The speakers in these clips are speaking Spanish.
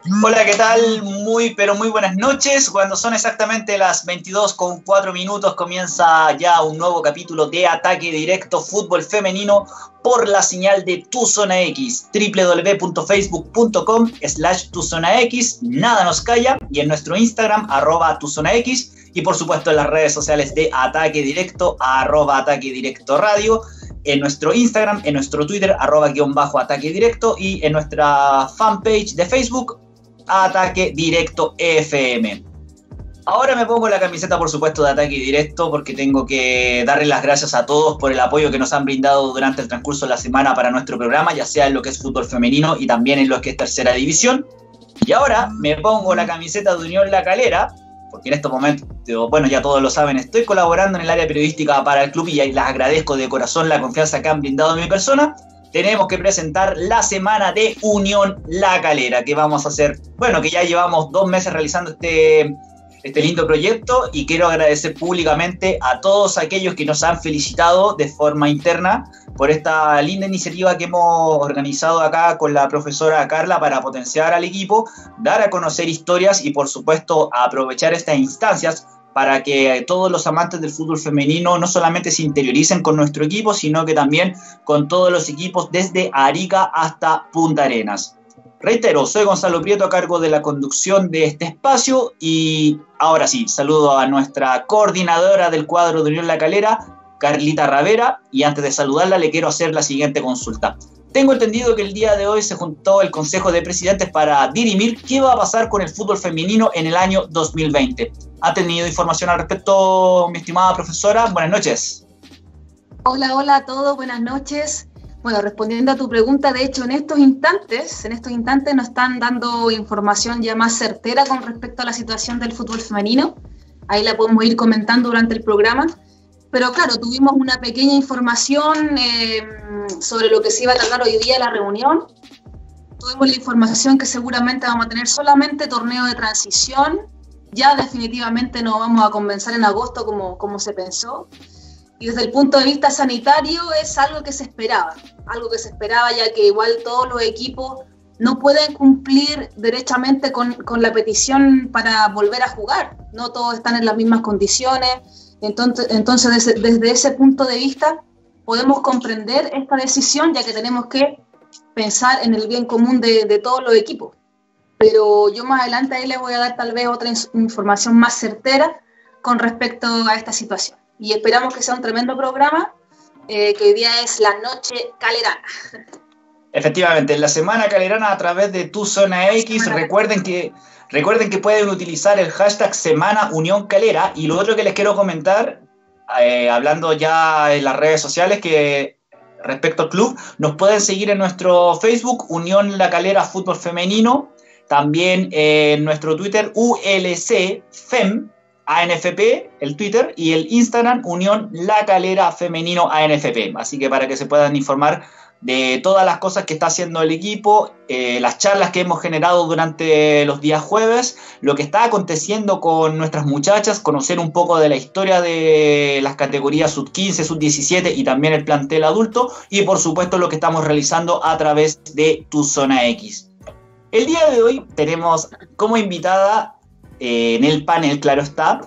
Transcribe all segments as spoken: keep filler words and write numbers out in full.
Hola, ¿qué tal? Muy, pero muy buenas noches. Cuando son exactamente las veintidós con cuatro minutos, comienza ya un nuevo capítulo de Ataque Directo Fútbol Femenino por la señal de Tu Zona X, doble u doble u doble u punto facebook punto com slash Tu Zona X, nada nos calla, y en nuestro Instagram, arroba Tu Zona X, y por supuesto en las redes sociales de Ataque Directo, arroba Ataque Directo Radio, en nuestro Instagram, en nuestro Twitter, arroba guión bajo Ataque Directo, y en nuestra fanpage de Facebook, Ataque Directo F M. Ahora me pongo la camiseta, por supuesto, de Ataque Directo, porque tengo que darle las gracias a todos por el apoyo que nos han brindado durante el transcurso de la semana para nuestro programa, ya sea en lo que es fútbol femenino y también en lo que es tercera división. Y ahora me pongo la camiseta de Unión La Calera, porque en estos momentos, bueno, ya todos lo saben, estoy colaborando en el área periodística para el club y les agradezco de corazón la confianza que han brindado en mi persona. Tenemos que presentar la semana de Unión La Calera, que vamos a hacer, bueno, que ya llevamos dos meses realizando este, este lindo proyecto, y quiero agradecer públicamente a todos aquellos que nos han felicitado de forma interna por esta linda iniciativa que hemos organizado acá con la profesora Carla para potenciar al equipo, dar a conocer historias y, por supuesto, aprovechar estas instancias para que todos los amantes del fútbol femenino no solamente se interioricen con nuestro equipo, sino que también con todos los equipos desde Arica hasta Punta Arenas. Reitero, soy Gonzalo Prieto a cargo de la conducción de este espacio, y ahora sí, saludo a nuestra coordinadora del cuadro de Unión La Calera, Carlita Ravera, y antes de saludarla le quiero hacer la siguiente consulta. Tengo entendido que el día de hoy se juntó el Consejo de Presidentes para dirimir qué va a pasar con el fútbol femenino en el año dos mil veinte. ¿Ha tenido información al respecto, mi estimada profesora? Buenas noches. Hola, hola a todos, buenas noches. Bueno, respondiendo a tu pregunta, de hecho, en estos instantes, en estos instantes nos están dando información ya más certera con respecto a la situación del fútbol femenino. Ahí la podemos ir comentando durante el programa. Pero claro, tuvimos una pequeña información eh, sobre lo que se iba a tratar hoy día en la reunión. Tuvimos la información que seguramente vamos a tener solamente torneo de transición. Ya definitivamente no vamos a comenzar en agosto como, como se pensó. Y desde el punto de vista sanitario es algo que se esperaba. Algo que se esperaba, ya que igual todos los equipos no pueden cumplir derechamente con, con la petición para volver a jugar. No todos están en las mismas condiciones. Entonces, entonces desde, desde ese punto de vista podemos comprender esta decisión, ya que tenemos que pensar en el bien común de, de todos los equipos. Pero yo más adelante ahí les voy a dar tal vez otra ins- información más certera con respecto a esta situación. Y esperamos que sea un tremendo programa, eh, que hoy día es la Noche Calerana. Efectivamente, en la Semana Calerana a través de Tu Zona X, recuerden que... Recuerden que pueden utilizar el hashtag Semana Unión Calera, y lo otro que les quiero comentar, eh, hablando ya en las redes sociales, que respecto al club, nos pueden seguir en nuestro Facebook, Unión La Calera Fútbol Femenino, también en nuestro Twitter, U L C F E M A N F P, el Twitter, y el Instagram, Unión La Calera Femenino A N F P. Así que para que se puedan informar de todas las cosas que está haciendo el equipo, eh, las charlas que hemos generado durante los días jueves, lo que está aconteciendo con nuestras muchachas, conocer un poco de la historia de las categorías sub quince, sub diecisiete y también el plantel adulto, y por supuesto lo que estamos realizando a través de Tu Zona X. El día de hoy tenemos como invitada eh, en el panel, claro está,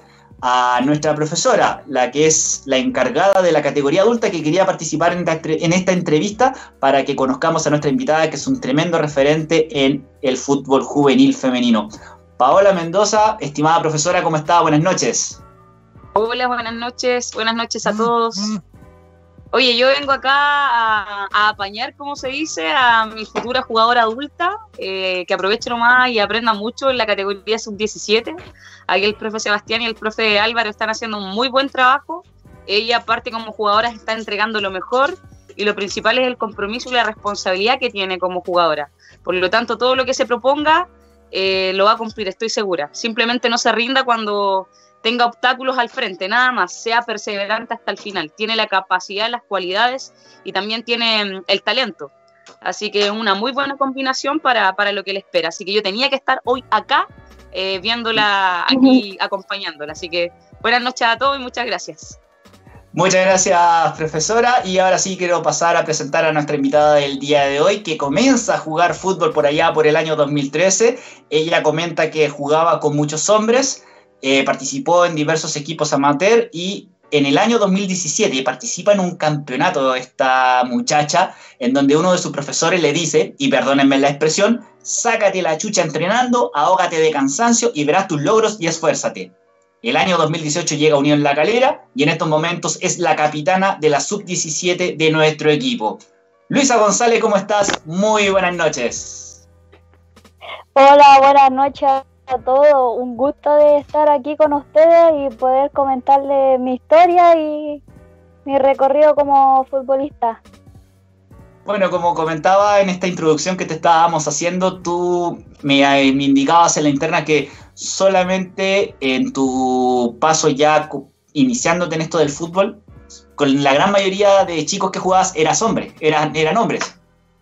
a nuestra profesora, la que es la encargada de la categoría adulta, que quería participar en esta, en esta entrevista para que conozcamos a nuestra invitada, que es un tremendo referente en el fútbol juvenil femenino. Paola Mendoza, estimada profesora, ¿cómo está? Buenas noches. Hola, buenas noches, buenas noches a todos. Oye, yo vengo acá a, a apañar, como se dice, a mi futura jugadora adulta, eh, que aproveche nomás y aprenda mucho en la categoría sub diecisiete. Aquí el profe Sebastián y el profe Álvaro están haciendo un muy buen trabajo. Ella, aparte como jugadora, está entregando lo mejor, y lo principal es el compromiso y la responsabilidad que tiene como jugadora. Por lo tanto, todo lo que se proponga eh, lo va a cumplir, estoy segura. Simplemente no se rinda cuando tenga obstáculos al frente, nada más, sea perseverante hasta el final. Tiene la capacidad, las cualidades y también tiene el talento. Así que una muy buena combinación para, para lo que le espera. Así que yo tenía que estar hoy acá, eh, viéndola aquí, acompañándola. Así que buenas noches a todos y muchas gracias. Muchas gracias, profesora. Y ahora sí quiero pasar a presentar a nuestra invitada del día de hoy, que comienza a jugar fútbol por allá por el año dos mil trece. Ella comenta que jugaba con muchos hombres, eh, participó en diversos equipos amateur y en el año dos mil diecisiete participa en un campeonato esta muchacha, en donde uno de sus profesores le dice, y perdónenme la expresión, sácate la chucha entrenando, ahógate de cansancio y verás tus logros y esfuérzate. El año dos mil dieciocho llega a Unión La Calera y en estos momentos es la capitana de la sub diecisiete de nuestro equipo. Luisa González, ¿cómo estás? Muy buenas noches. Hola, buenas noches a todos. Un gusto de estar aquí con ustedes y poder comentarles mi historia y mi recorrido como futbolista. Bueno, como comentaba en esta introducción que te estábamos haciendo, tú me, me indicabas en la interna que solamente en tu paso ya iniciándote en esto del fútbol, con la gran mayoría de chicos que jugabas eras hombre, eran, eran hombres.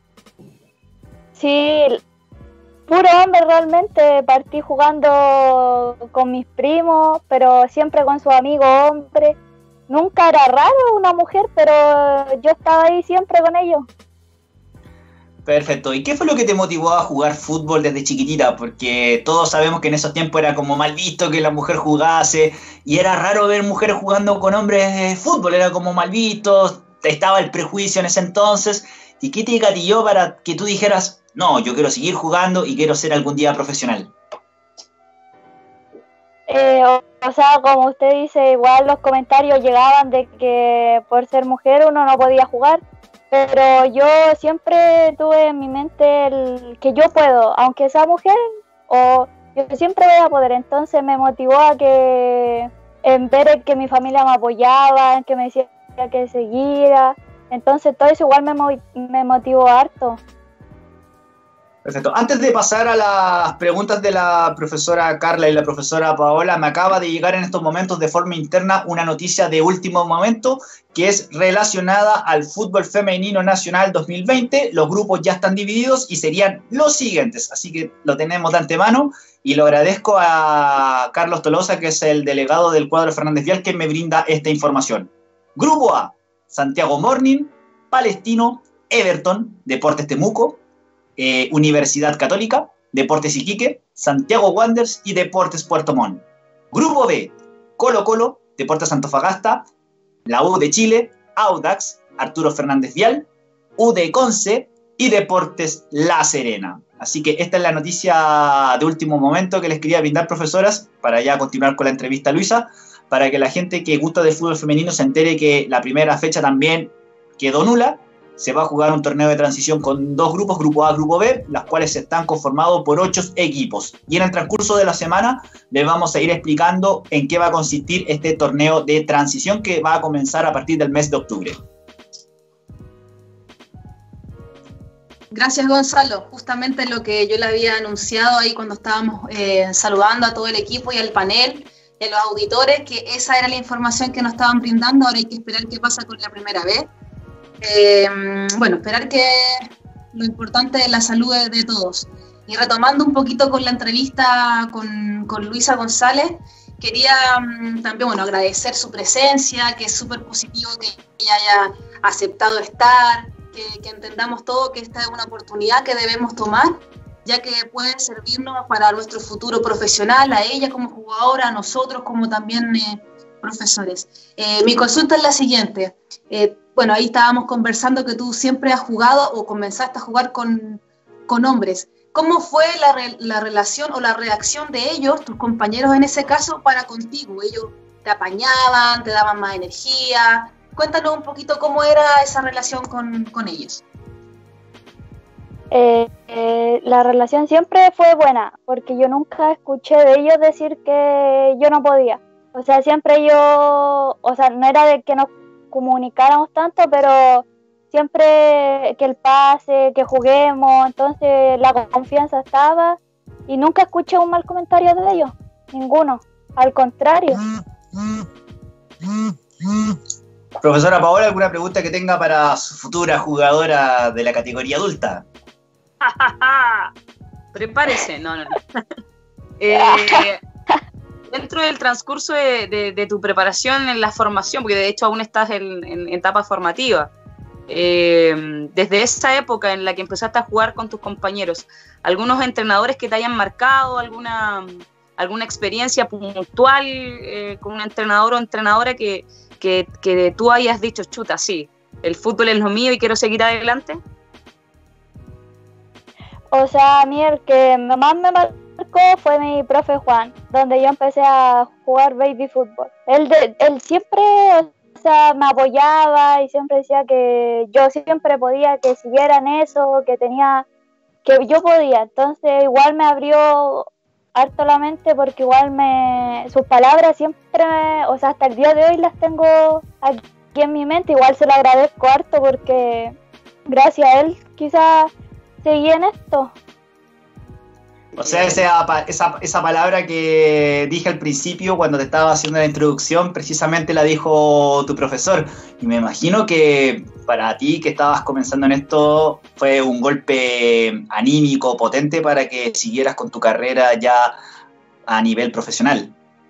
Sí, puro hombre realmente. Partí jugando con mis primos, pero siempre con sus amigos hombres. Nunca era raro una mujer, pero yo estaba ahí siempre con ellos. Perfecto. ¿Y qué fue lo que te motivó a jugar fútbol desde chiquitita? Porque todos sabemos que en esos tiempos era como mal visto que la mujer jugase y era raro ver mujeres jugando con hombres de fútbol, era como mal visto, estaba el prejuicio en ese entonces. ¿Y qué te gatilló para que tú dijeras, no, yo quiero seguir jugando y quiero ser algún día profesional? Eh, o, o sea, como usted dice, igual los comentarios llegaban de que por ser mujer uno no podía jugar. Pero yo siempre tuve en mi mente el que yo puedo, aunque sea mujer, o yo siempre voy a poder. Entonces me motivó a que, en ver que mi familia me apoyaba, en que me decía que seguía. Entonces todo eso igual me, me motivó harto. Perfecto. Antes de pasar a las preguntas de la profesora Carla y la profesora Paola, me acaba de llegar en estos momentos de forma interna una noticia de último momento que es relacionada al fútbol femenino nacional dos mil veinte. Los grupos ya están divididos y serían los siguientes, así que lo tenemos de antemano y lo agradezco a Carlos Tolosa, que es el delegado del cuadro Fernández Vial, que me brinda esta información. Grupo A, Santiago Morning, Palestino, Everton, Deportes Temuco, Eh, Universidad Católica, Deportes Iquique, Santiago Wanderers y Deportes Puerto Montt. Grupo B, Colo Colo, Deportes Antofagasta, la U de Chile, Audax, Arturo Fernández Vial, U de Conce y Deportes La Serena. Así que esta es la noticia de último momento que les quería brindar, profesoras, para ya continuar con la entrevista a Luisa, para que la gente que gusta del fútbol femenino se entere que la primera fecha también quedó nula. Se va a jugar un torneo de transición con dos grupos, Grupo A, Grupo B, las cuales están conformados por ocho equipos. Y en el transcurso de la semana les vamos a ir explicando en qué va a consistir este torneo de transición que va a comenzar a partir del mes de octubre. Gracias, Gonzalo. Justamente lo que yo le había anunciado ahí cuando estábamos eh, saludando a todo el equipo y al panel y a los auditores, que esa era la información que nos estaban brindando. Ahora hay que esperar qué pasa con la primera vez. Eh, bueno, esperar que lo importante es la salud de, de todos. Y retomando un poquito con la entrevista con, con Luisa González, quería um, también bueno, agradecer su presencia, que es súper positivo que ella haya aceptado estar, que, que entendamos todo que esta es una oportunidad que debemos tomar, ya que puede servirnos para nuestro futuro profesional, a ella como jugadora, a nosotros como también eh, profesores. Eh, mi consulta es la siguiente. Eh, Bueno, ahí estábamos conversando que tú siempre has jugado o comenzaste a jugar con, con hombres. ¿Cómo fue la, re, la relación o la reacción de ellos, tus compañeros en ese caso, para contigo? ¿Ellos te apañaban, te daban más energía? Cuéntanos un poquito cómo era esa relación con, con ellos. Eh, eh, la relación siempre fue buena, porque yo nunca escuché de ellos decir que yo no podía. O sea, siempre yo, o sea, no era de que nos comunicáramos tanto, pero siempre que el pase, que juguemos, entonces la confianza estaba y nunca escuché un mal comentario de ellos, ninguno, al contrario. Profesora Paola, ¿alguna pregunta que tenga para su futura jugadora de la categoría adulta? Prepárese, no, no, no. eh, dentro del transcurso de, de, de tu preparación en la formación, porque de hecho aún estás en, en, en etapa formativa, eh, desde esa época en la que empezaste a jugar con tus compañeros, ¿algunos entrenadores que te hayan marcado, alguna, alguna experiencia puntual eh, con un entrenador o entrenadora que, que, que tú hayas dicho, chuta, sí, el fútbol es lo mío y quiero seguir adelante? O sea, a mí el que más me marcó fue mi profe Juan, donde yo empecé a jugar baby fútbol. Él, de, él siempre, o sea, me apoyaba y siempre decía que yo siempre podía, que siguiera en eso, que tenía, que yo podía. Entonces igual me abrió harto la mente, porque igual me, sus palabras siempre, me, o sea, hasta el día de hoy las tengo aquí en mi mente. Igual se lo agradezco harto, porque gracias a él quizás seguí en esto. O sea, esa, esa, esa palabra que dije al principio cuando te estaba haciendo la introducción, precisamente la dijo tu profesor. Y me imagino que para ti, que estabas comenzando en esto, fue un golpe anímico potente para que siguieras con tu carrera ya a nivel profesional.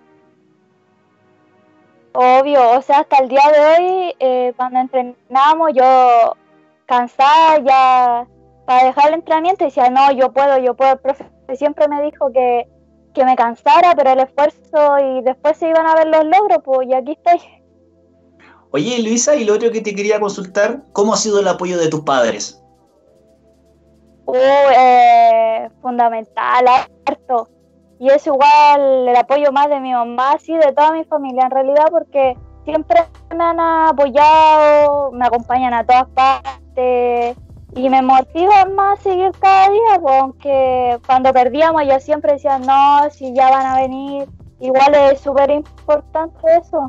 Obvio, o sea, hasta el día de hoy, eh, cuando entrenábamos, yo cansada ya para dejar el entrenamiento, decía, no, yo puedo, yo puedo. El profe siempre me dijo que, que me cansara, pero el esfuerzo, y después se iban a ver los logros, pues, y aquí estoy. Oye, Luisa, y lo otro que te quería consultar, ¿cómo ha sido el apoyo de tus padres? Uh, eh, fundamental, harto. Y es igual el apoyo más de mi mamá, sí, de toda mi familia en realidad, porque siempre me han apoyado, me acompañan a todas partes y me motivan más a seguir cada día, pues, aunque cuando perdíamos yo siempre decía, no, si ya van a venir. Igual es súper importante eso.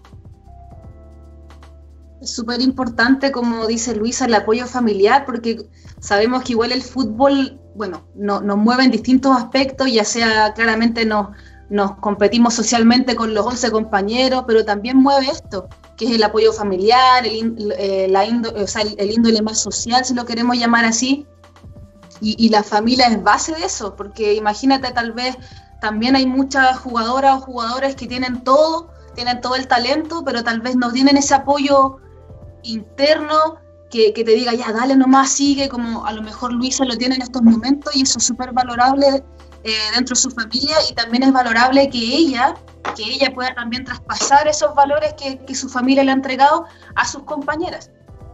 Es súper importante, como dice Luisa, el apoyo familiar, porque sabemos que igual el fútbol, bueno, no, nos mueve en distintos aspectos, ya sea claramente nos, nos competimos socialmente con los once compañeros, pero también mueve esto, que es el apoyo familiar, el, eh, la índo, o sea, el, el índole más social, si lo queremos llamar así, y, y la familia es base de eso, porque imagínate, tal vez también hay muchas jugadoras o jugadores que tienen todo, tienen todo el talento, pero tal vez no tienen ese apoyo interno que, que te diga, ya, dale nomás, sigue, como a lo mejor Luisa lo tiene en estos momentos, y eso es súper valorable eh, dentro de su familia, y también es valorable que ella, que ella pueda también traspasar esos valores que, que su familia le ha entregado a sus compañeras.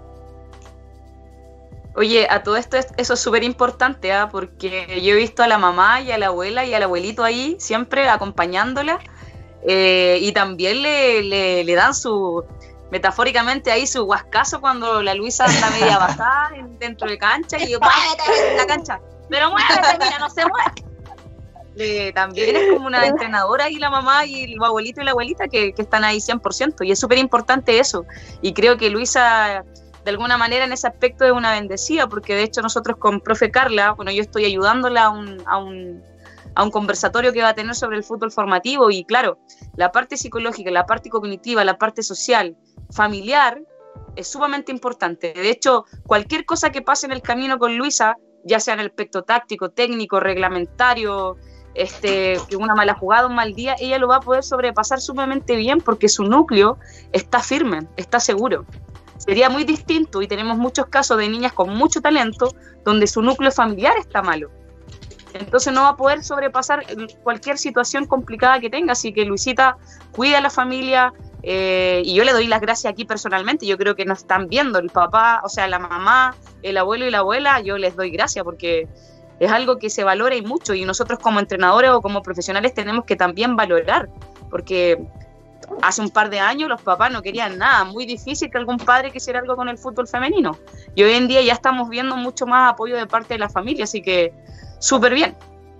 Oye, a todo esto eso es súper importante, ¿eh? Porque yo he visto a la mamá y a la abuela y al abuelito ahí siempre acompañándola, eh, y también le, le, le dan su, metafóricamente ahí su guascazo cuando la Luisa anda media bajada dentro de cancha y yo, ¡muévete en la cancha! ¡Pero muévete, mira, no se mueve! Le, también es como una entrenadora y la mamá y el abuelito y la abuelita que, que están ahí cien por ciento, y es súper importante eso, y creo que Luisa de alguna manera en ese aspecto es una bendecida, porque de hecho nosotros con profe Carla, bueno, yo estoy ayudándola a un, a un, a un conversatorio que va a tener sobre el fútbol formativo, y claro, la parte psicológica, la parte cognitiva, la parte social, familiar, es sumamente importante. De hecho, cualquier cosa que pase en el camino con Luisa, ya sea en el aspecto táctico, técnico, reglamentario, este, una mala jugada, un mal día, ella lo va a poder sobrepasar sumamente bien, porque su núcleo está firme, está seguro. Sería muy distinto, y tenemos muchos casos de niñas con mucho talento donde su núcleo familiar está malo. Entonces no va a poder sobrepasar cualquier situación complicada que tenga. Así que Luisita, cuida a la familia, eh, y yo le doy las gracias aquí personalmente. Yo creo que nos están viendo el papá, o sea, la mamá, el abuelo y la abuela. Yo les doy gracias porque es algo que se valora y mucho, y nosotros como entrenadores o como profesionales tenemos que también valorar, porque hace un par de años los papás no querían nada, muy difícil que algún padre quisiera algo con el fútbol femenino, y hoy en día ya estamos viendo mucho más apoyo de parte de la familia, así que súper bien.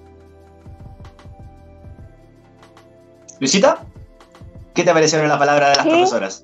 Luisita, ¿qué te parecieron las palabras de las ¿Sí? profesoras?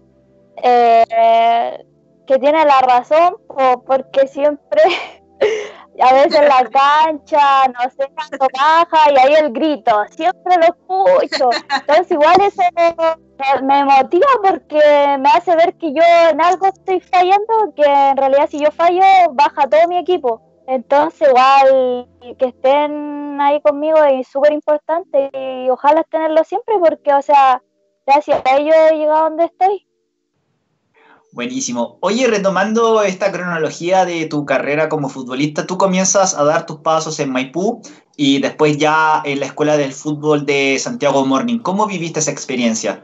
Eh, que tiene la razón, o porque siempre a veces en la cancha, no sé cuánto baja, y ahí el grito, siempre lo escucho. Entonces igual eso me, me motiva, porque me hace ver que yo en algo estoy fallando, que en realidad si yo fallo, baja todo mi equipo. Entonces igual que estén estén ahí conmigo es súper importante y ojalá tenerlo siempre porque, o sea, gracias a ellos he llegado a donde estoy. Buenísimo. Oye, retomando esta cronología de tu carrera como futbolista, tú comienzas a dar tus pasos en Maipú y después ya en la Escuela del Fútbol de Santiago Morning. ¿Cómo viviste esa experiencia?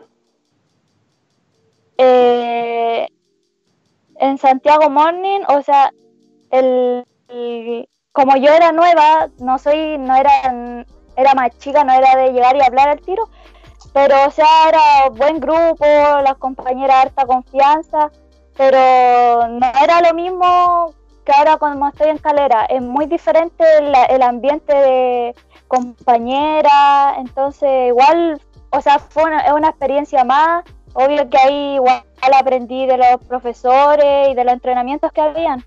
Eh, en Santiago Morning, o sea, el, el, como yo era nueva, no soy, no era, era más chica, no era de llegar y hablar al tiro, pero o sea, era buen grupo, las compañeras harta confianza, pero no era lo mismo que ahora cuando estoy en Calera, es muy diferente el, el ambiente de compañera, entonces igual, o sea, fue una, es una experiencia más. Obvio que ahí igual aprendí de los profesores y de los entrenamientos que habían.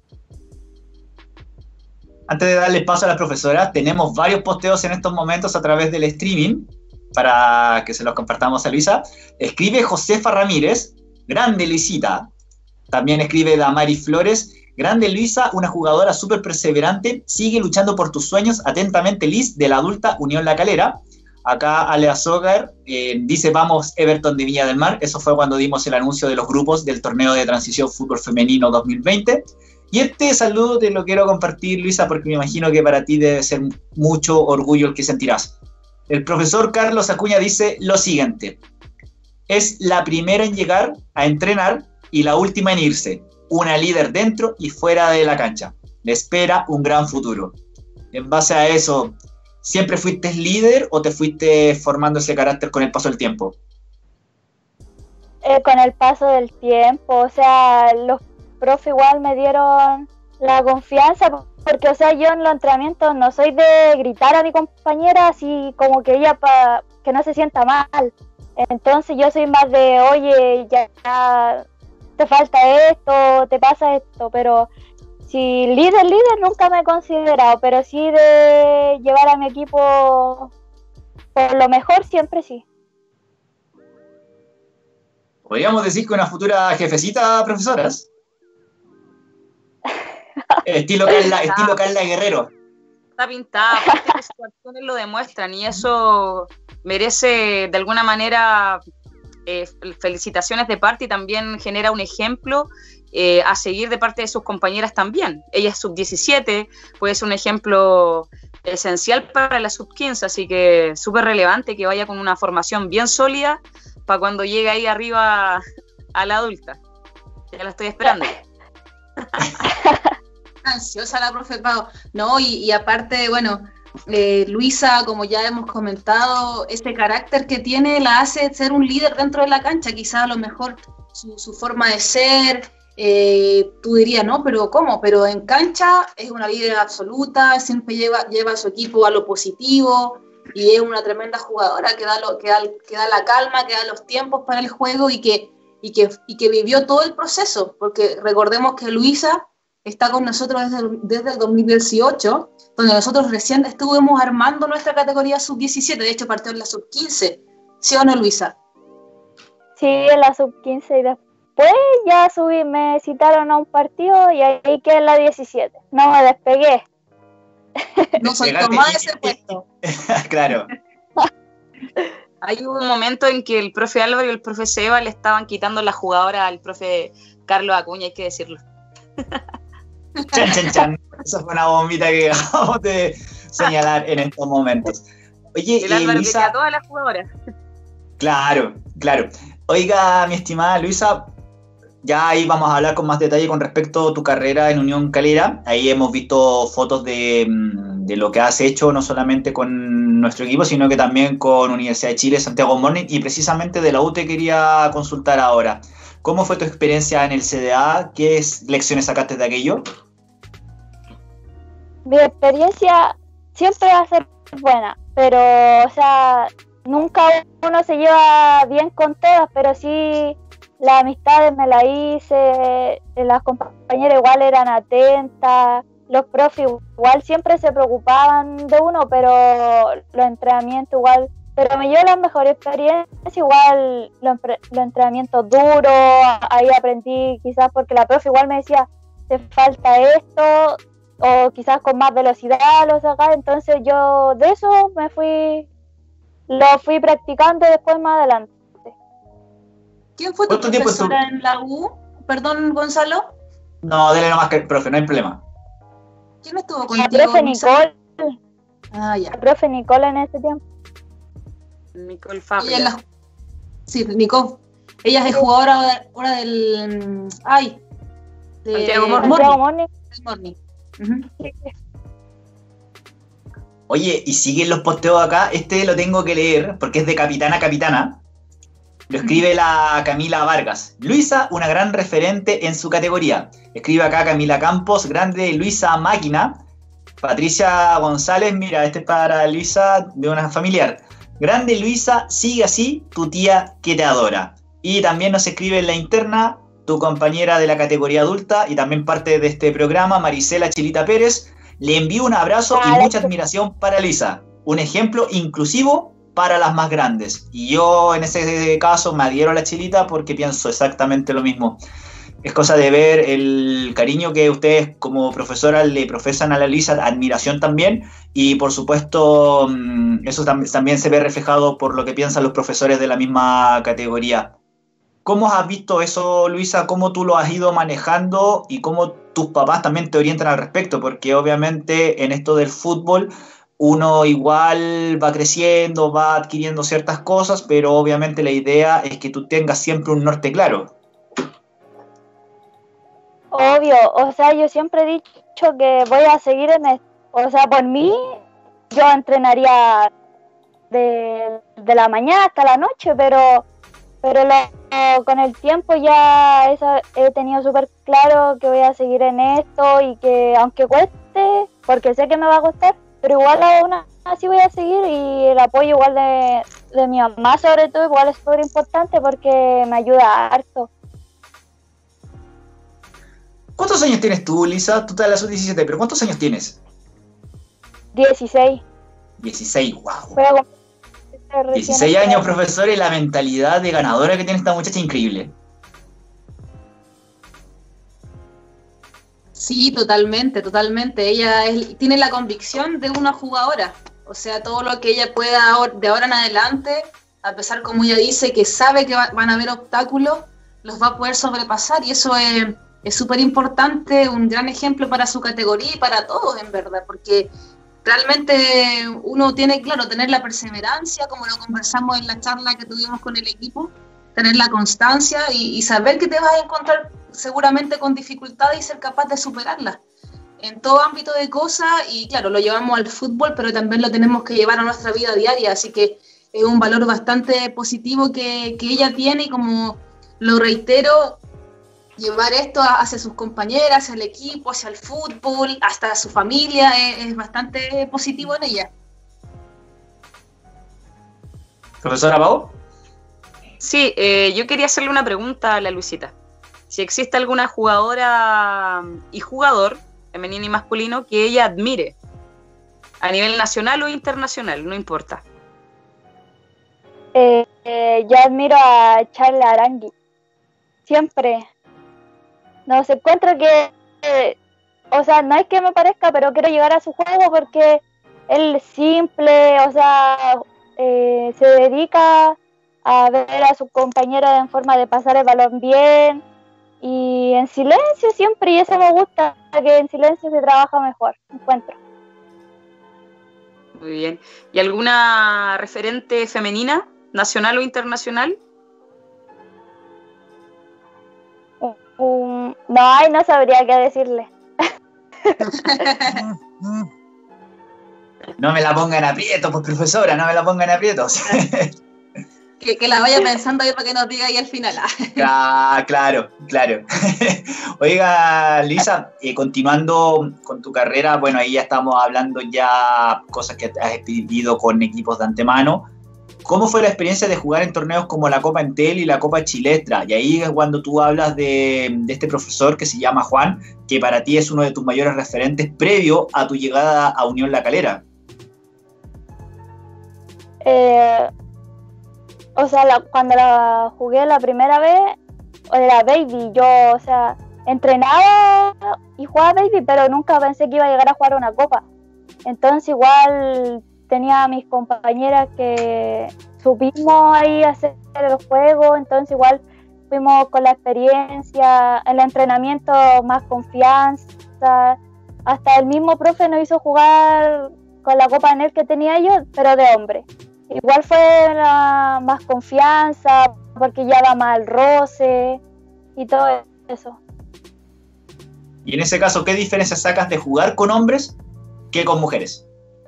Antes de darle paso a las profesoras, tenemos varios posteos en estos momentos a través del streaming para que se los compartamos a Luisa. Escribe Josefa Ramírez, grande Luisita. También escribe Damari Flores, grande Luisa, una jugadora súper perseverante, sigue luchando por tus sueños, atentamente Liz, de la adulta Unión La Calera. Acá Alea Sogar eh, dice vamos Everton de Viña del Mar, eso fue cuando dimos el anuncio de los grupos del torneo de transición fútbol femenino dos mil veinte. Y este saludo te lo quiero compartir, Luisa, porque me imagino que para ti debe ser mucho orgullo el que sentirás. El profesor Carlos Acuña dice lo siguiente: es la primera en llegar a entrenar y la última en irse, una líder dentro y fuera de la cancha, le espera un gran futuro. En base a eso, ¿siempre fuiste líder o te fuiste formando ese carácter con el paso del tiempo? Eh, con el paso del tiempo, o sea, los profes igual me dieron la confianza, porque, o sea, yo en los entrenamientos no soy de gritar a mi compañera así como que ella para que no se sienta mal. Entonces yo soy más de, oye, ya, ya te falta esto, te pasa esto, pero si líder, líder nunca me he considerado, pero sí de llevar a mi equipo por lo mejor siempre sí. ¿Podríamos decir que una futura jefecita, profesoras? estilo Carla, estilo Carla Guerrero. Está pintada, aparte que sus acciones lo demuestran y eso merece de alguna manera eh, felicitaciones de parte y también genera un ejemplo eh, a seguir de parte de sus compañeras también. Ella es sub diecisiete, puede ser un ejemplo esencial para la sub quince, así que súper relevante que vaya con una formación bien sólida para cuando llegue ahí arriba a la adulta. Ya la estoy esperando. Ansiosa la profe Pau, ¿no? Y, y aparte, bueno, eh, Luisa, como ya hemos comentado, ese carácter que tiene la hace ser un líder dentro de la cancha, quizás a lo mejor su, su forma de ser, eh, tú dirías, no, pero ¿cómo? Pero en cancha es una líder absoluta, siempre lleva, lleva a su equipo a lo positivo y es una tremenda jugadora que da, lo, que da, que da la calma, que da los tiempos para el juego y que, y, que, y que vivió todo el proceso, porque recordemos que Luisa está con nosotros desde el, desde el dos mil dieciocho, donde nosotros recién estuvimos armando nuestra categoría sub diecisiete, de hecho partió en la sub quince, ¿sí o no, Luisa? Sí, en la sub quince y después ya subí, me citaron a un partido y ahí quedé en la diecisiete, no me despegué. No soltó más ese puesto. Claro. Hay un momento en que el profe Álvaro y el profe Seba le estaban quitando la jugadora al profe Carlos Acuña, hay que decirlo. Chan, chan, chan. Esa fue una bombita que acabamos de señalar en estos momentos. Oye, el Álvaro Luisa, que a todas las jugadoras. Claro, claro. Oiga, mi estimada Luisa, ya ahí vamos a hablar con más detalle con respecto a tu carrera en Unión Calera. Ahí hemos visto fotos de, de lo que has hecho, no solamente con nuestro equipo, sino que también con Universidad de Chile, Santiago Morning, y precisamente de la U te quería consultar ahora. ¿Cómo fue tu experiencia en el C D A? ¿Qué lecciones sacaste de aquello? Mi experiencia siempre va a ser buena, pero, o sea, nunca uno se lleva bien con todas, pero sí las amistades me las hice, las compañeras igual eran atentas, los profes igual siempre se preocupaban de uno, pero los entrenamientos igual, pero me llevo las mejores experiencias, igual los, los entrenamientos duros, ahí aprendí quizás porque la profe igual me decía, te falta esto, o quizás con más velocidad lo sacaba, entonces yo de eso me fui, lo fui practicando después más adelante. ¿Quién fue tu profesora en la U? Perdón, Gonzalo. No, dele nomás que el profe, no hay problema. ¿Quién estuvo contigo? La profe Nicole. Ah, ya. La profe Nicole en ese tiempo. Nicole Fabio. La... Sí, Nicole. Ella es jugadora ahora del... Ay. De... Santiago Morning. Santiago Morning. Morning. Uh-huh. Sí. Oye, y siguen los posteos acá. Este lo tengo que leer porque es de capitana a capitana. Lo escribe la Camila Vargas. Luisa, una gran referente en su categoría. Escribe acá Camila Campos, grande Luisa Máquina. Patricia González, mira, este es para Luisa de una familiar. Grande Luisa, sigue así, tu tía que te adora. Y también nos escribe en la interna tu compañera de la categoría adulta y también parte de este programa, Marisela Chilita Pérez. Le envío un abrazo y mucha admiración para Luisa. Un ejemplo inclusivo para las más grandes. Y yo en ese caso me adhiero a la Chilita porque pienso exactamente lo mismo. Es cosa de ver el cariño que ustedes como profesora le profesan a la Luisa, admiración también, y por supuesto eso tam- también se ve reflejado por lo que piensan los profesores de la misma categoría. ¿Cómo has visto eso, Luisa? ¿Cómo tú lo has ido manejando y cómo tus papás también te orientan al respecto? Porque obviamente en esto del fútbol uno igual va creciendo, va adquiriendo ciertas cosas, pero obviamente la idea es que tú tengas siempre un norte claro. Obvio, o sea, yo siempre he dicho que voy a seguir en esto. O sea, por mí, yo entrenaría de, de la mañana hasta la noche, pero pero lo, con el tiempo ya eso, he tenido súper claro que voy a seguir en esto y que aunque cueste, porque sé que me va a costar, pero igual aún así voy a seguir, y el apoyo igual de, de mi mamá sobre todo igual es súper importante porque me ayuda harto. ¿Cuántos años tienes tú, Lisa? Tú estás en la sub diecisiete, pero ¿cuántos años tienes? dieciséis. dieciséis, wow. Pero, dieciséis años, profesor, y la mentalidad de ganadora que tiene esta muchacha increíble. Sí, totalmente, totalmente. Ella es, tiene la convicción de una jugadora. O sea, todo lo que ella pueda de ahora en adelante, a pesar, como ella dice, que sabe que va, van a haber obstáculos, los va a poder sobrepasar, y eso es es súper importante, un gran ejemplo para su categoría y para todos, en verdad, porque realmente uno tiene, claro, tener la perseverancia, como lo conversamos en la charla que tuvimos con el equipo, tener la constancia y, y saber que te vas a encontrar seguramente con dificultades y ser capaz de superarlas en todo ámbito de cosas. Y claro, lo llevamos al fútbol, pero también lo tenemos que llevar a nuestra vida diaria, así que es un valor bastante positivo que, que ella tiene, y como lo reitero, llevar esto hacia sus compañeras, hacia el equipo, hacia el fútbol, hasta su familia, es, es bastante positivo en ella. ¿Profesora Pau? Sí, eh, yo quería hacerle una pregunta a la Luisita. Si existe alguna jugadora y jugador, femenino y masculino, que ella admire, a nivel nacional o internacional, no importa. Eh, eh, yo admiro a Charles Arangui, siempre. No se encuentra que, eh, o sea, no es que me parezca, pero quiero llegar a su juego porque él es simple, o sea, eh, se dedica a ver a su compañera en forma de pasar el balón bien y en silencio siempre, y eso me gusta, que en silencio se trabaja mejor, encuentro. Muy bien. ¿Y alguna referente femenina, nacional o internacional? Um, no, ay, no sabría qué decirle. No me la pongan aprieto, pues profesora, no me la pongan aprietos. que, que la vaya pensando ahí para que nos diga ahí al final. Ah, claro, claro. Oiga, Lisa, eh, continuando con tu carrera, bueno, ahí ya estamos hablando ya cosas que has vivido con equipos de antemano. ¿Cómo fue la experiencia de jugar en torneos como la Copa Entel y la Copa Chilestra? Y ahí es cuando tú hablas de, de este profesor que se llama Juan, que para ti es uno de tus mayores referentes previo a tu llegada a Unión La Calera. Eh, o sea, la, cuando la jugué la primera vez, era baby, yo, o sea, entrenaba y jugaba baby, pero nunca pensé que iba a llegar a jugar una copa. Entonces igual tenía a mis compañeras que supimos ahí hacer el juego, entonces igual fuimos con la experiencia, el entrenamiento más confianza, hasta el mismo profe nos hizo jugar con la copa en él que tenía yo, pero de hombre. Igual fue la más confianza, porque ya va más el roce y todo eso. Y en ese caso, ¿qué diferencia sacas de jugar con hombres que con mujeres?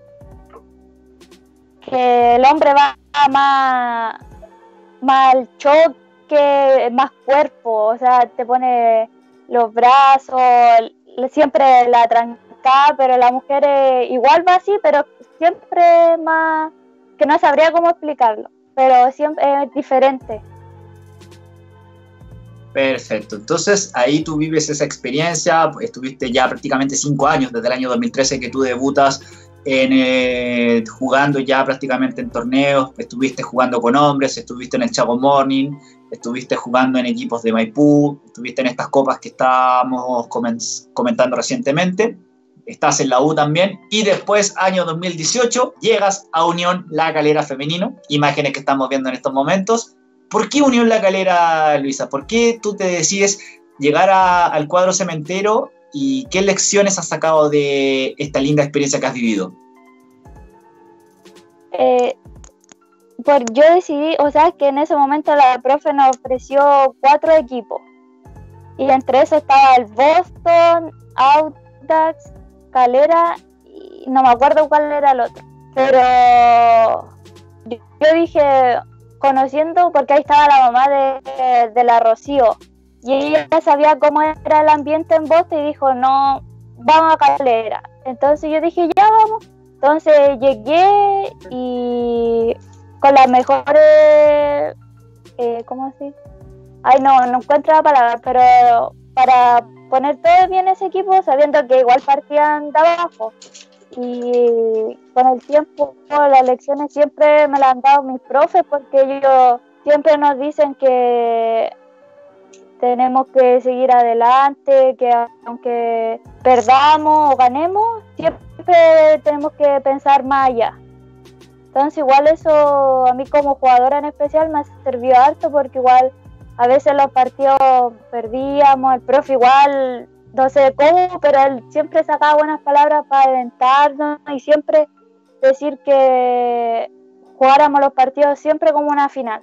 Que el hombre va más, más al choque, más cuerpo, o sea, te pone los brazos, siempre la trancada, pero la mujer es, igual va así, pero siempre más, que no sabría cómo explicarlo, pero siempre es diferente. Perfecto, entonces ahí tú vives esa experiencia, estuviste ya prácticamente cinco años, desde el año dos mil trece que tú debutas en, eh, jugando ya prácticamente en torneos, estuviste jugando con hombres, estuviste en el Chaco Morning, estuviste jugando en equipos de Maipú, estuviste en estas copas que estábamos comentando recientemente, estás en la U también, y después, año dos mil dieciocho, llegas a Unión La Calera Femenino, imágenes que estamos viendo en estos momentos. ¿Por qué Unión La Calera, Luisa? ¿Por qué tú te decides llegar a, al cuadro cementero y qué lecciones has sacado de esta linda experiencia que has vivido? Eh, por, yo decidí, o sea, que en ese momento la profe nos ofreció cuatro equipos. Y entre esos estaba el Boston, Audax, Calera, y no me acuerdo cuál era el otro. Pero yo, yo dije... conociendo, porque ahí estaba la mamá de, de la Rocío y ella sabía cómo era el ambiente en Boston y dijo, no, vamos a Calera. Entonces yo dije, ya vamos. Entonces llegué y con las mejores, eh, ¿cómo así? Ay, no, no encuentro la palabra, pero para poner todo bien ese equipo, sabiendo que igual partían de abajo. Y con el tiempo, las lecciones siempre me las han dado mis profes, porque ellos siempre nos dicen que tenemos que seguir adelante, que aunque perdamos o ganemos, siempre tenemos que pensar más allá. Entonces igual eso a mí como jugadora en especial me ha servido harto, porque igual a veces los partidos perdíamos, el profe igual... no sé cómo, pero él siempre sacaba buenas palabras para alentarnos y siempre decir que jugáramos los partidos siempre como una final.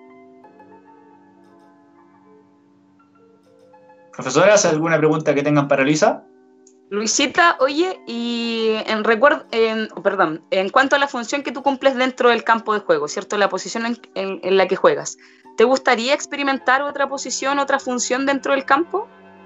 Profesoras, ¿alguna pregunta que tengan para Luisa? Luisita, oye, y en recuerdo, en, perdón, en cuanto a la función que tú cumples dentro del campo de juego, ¿cierto? La posición en, en, en la que juegas, ¿te gustaría experimentar otra posición, otra función dentro del campo?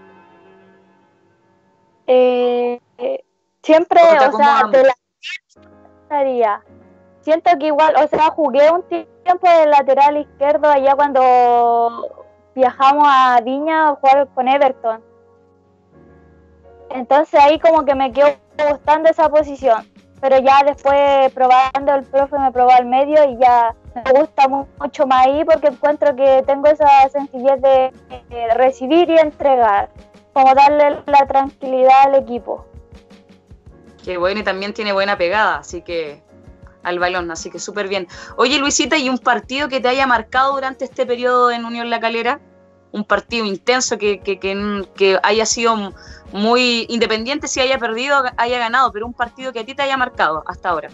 Eh, eh, siempre, o, o sea, de la siento que igual, o sea, jugué un tiempo de lateral izquierdo allá cuando viajamos a Viña a jugar con Everton. Entonces ahí como que me quedó gustando esa posición, pero ya después probando, el profe me probó al medio y ya me gusta mucho más ahí, porque encuentro que tengo esa sencillez de, de recibir y entregar, como darle la tranquilidad al equipo. Qué bueno, y también tiene buena pegada, así que al balón, así que súper bien. Oye, Luisita, ¿y un partido que te haya marcado durante este periodo en Unión La Calera? Un partido intenso que, que, que, que haya sido muy independiente, si haya perdido, haya ganado, pero un partido que a ti te haya marcado hasta ahora.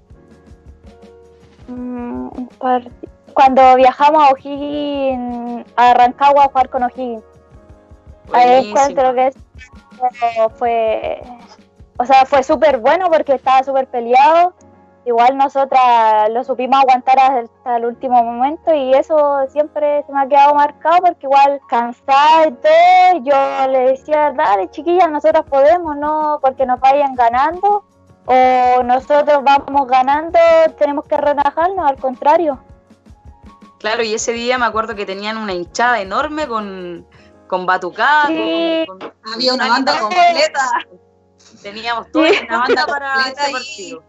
Mm, un part... Cuando viajamos a O'Higgins, a Rancagua a jugar con O'Higgins. Ahí encuentro que eso fue, o sea, fue súper bueno porque estaba súper peleado. Igual nosotras lo supimos aguantar hasta el último momento y eso siempre se me ha quedado marcado, porque igual cansada y todo, yo le decía, dale chiquillas, nosotras podemos, no porque nos vayan ganando o nosotros vamos ganando, tenemos que relajarnos, al contrario. Claro, y ese día me acuerdo que tenían una hinchada enorme con, con batucada, sí. con, con, había una banda completa. Teníamos toda sí. una banda para ese partido.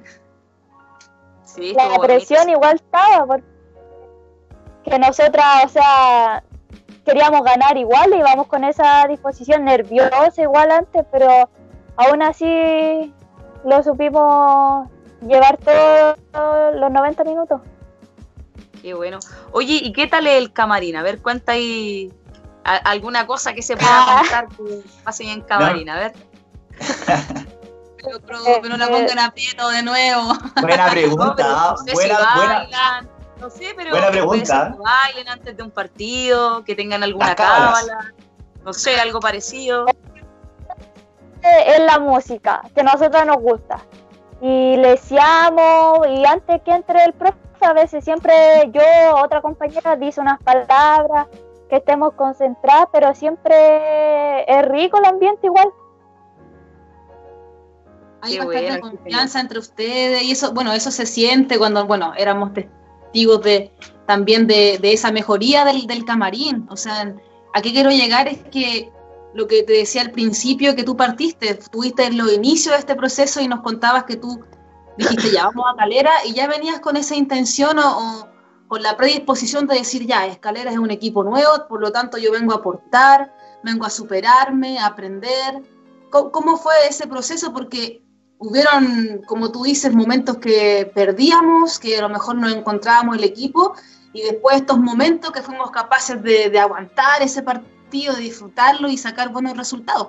Sí, la presión bonito. Igual estaba, porque nosotras, o sea, queríamos ganar igual, íbamos con esa disposición nerviosa igual antes, pero aún así lo supimos llevar todos los noventa minutos. Qué bueno. Oye, ¿y qué tal el camarín? A ver, cuenta ahí a, alguna cosa que se pueda contar que pase en camarín, a ver. Pero, pero no la pongan aprieto de nuevo. Buena pregunta, no, no sé buena, si buena. Bailan, no sé, pero buena pregunta. Que bailen antes de un partido, que tengan alguna cábala, no sé, algo parecido. Es la música que a nosotros nos gusta. Y le decíamos, y antes que entre el profe, a veces siempre yo, otra compañera, dice unas palabras, que estemos concentradas, pero siempre es rico el ambiente igual. Hay bastante bueno, confianza entre ustedes, y eso, bueno, eso se siente cuando, bueno, éramos testigos de también de, de esa mejoría del, del camarín. O sea, a qué quiero llegar es que lo que te decía al principio, que tú partiste, tuviste en los inicios de este proceso y nos contabas que tú dijiste, ya, vamos a Calera, y ya venías con esa intención o, o con la predisposición de decir, ya, Escalera es un equipo nuevo, por lo tanto yo vengo a aportar, vengo a superarme, a aprender. ¿Cómo, cómo fue ese proceso? Porque hubieron, como tú dices, momentos que perdíamos, que a lo mejor no encontrábamos el equipo, y después estos momentos que fuimos capaces de, de aguantar ese partido, de disfrutarlo y sacar buenos resultados.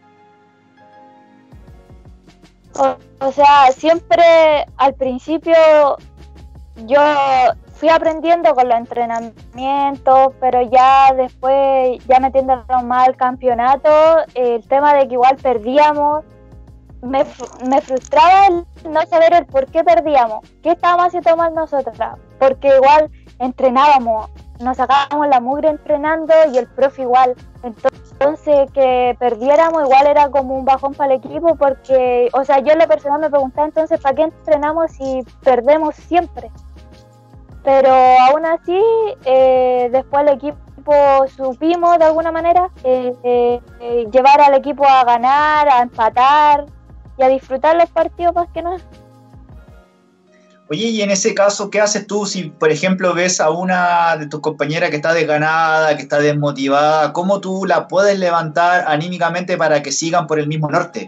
O, o sea, siempre al principio yo fui aprendiendo con los entrenamientos, pero ya después, ya metiéndonos más al campeonato, el tema de que igual perdíamos, me, me frustraba el no saber el por qué perdíamos, qué estábamos haciendo mal nosotras, porque igual entrenábamos, nos sacábamos la mugre entrenando y el profe igual. Entonces que perdiéramos igual era como un bajón para el equipo, porque, o sea, yo en lo personal me preguntaba entonces ¿para qué entrenamos si perdemos siempre? Pero aún así, eh, después el equipo supimos de alguna manera eh, eh, eh, llevar al equipo a ganar, a empatar y a disfrutar los partidos más que nada. Oye, y en ese caso, ¿qué haces tú si, por ejemplo, ves a una de tus compañeras que está desganada, que está desmotivada? ¿Cómo tú la puedes levantar anímicamente para que sigan por el mismo norte?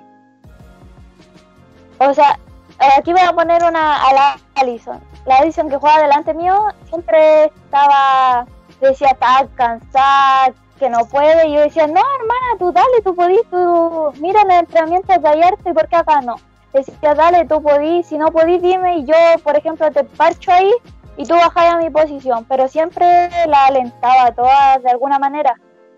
O sea, aquí voy a poner una a la Alison. La Alison que juega delante mío siempre estaba, decía, está cansada, que no puede. Y yo decía, no, hermana, tú dale, tú podís, tú mira en el entrenamiento de ayer y por qué acá no. Decía, dale, tú podís, si no podís dime y yo, por ejemplo, te parcho ahí y tú bajás a mi posición, pero siempre la alentaba a todas de alguna manera.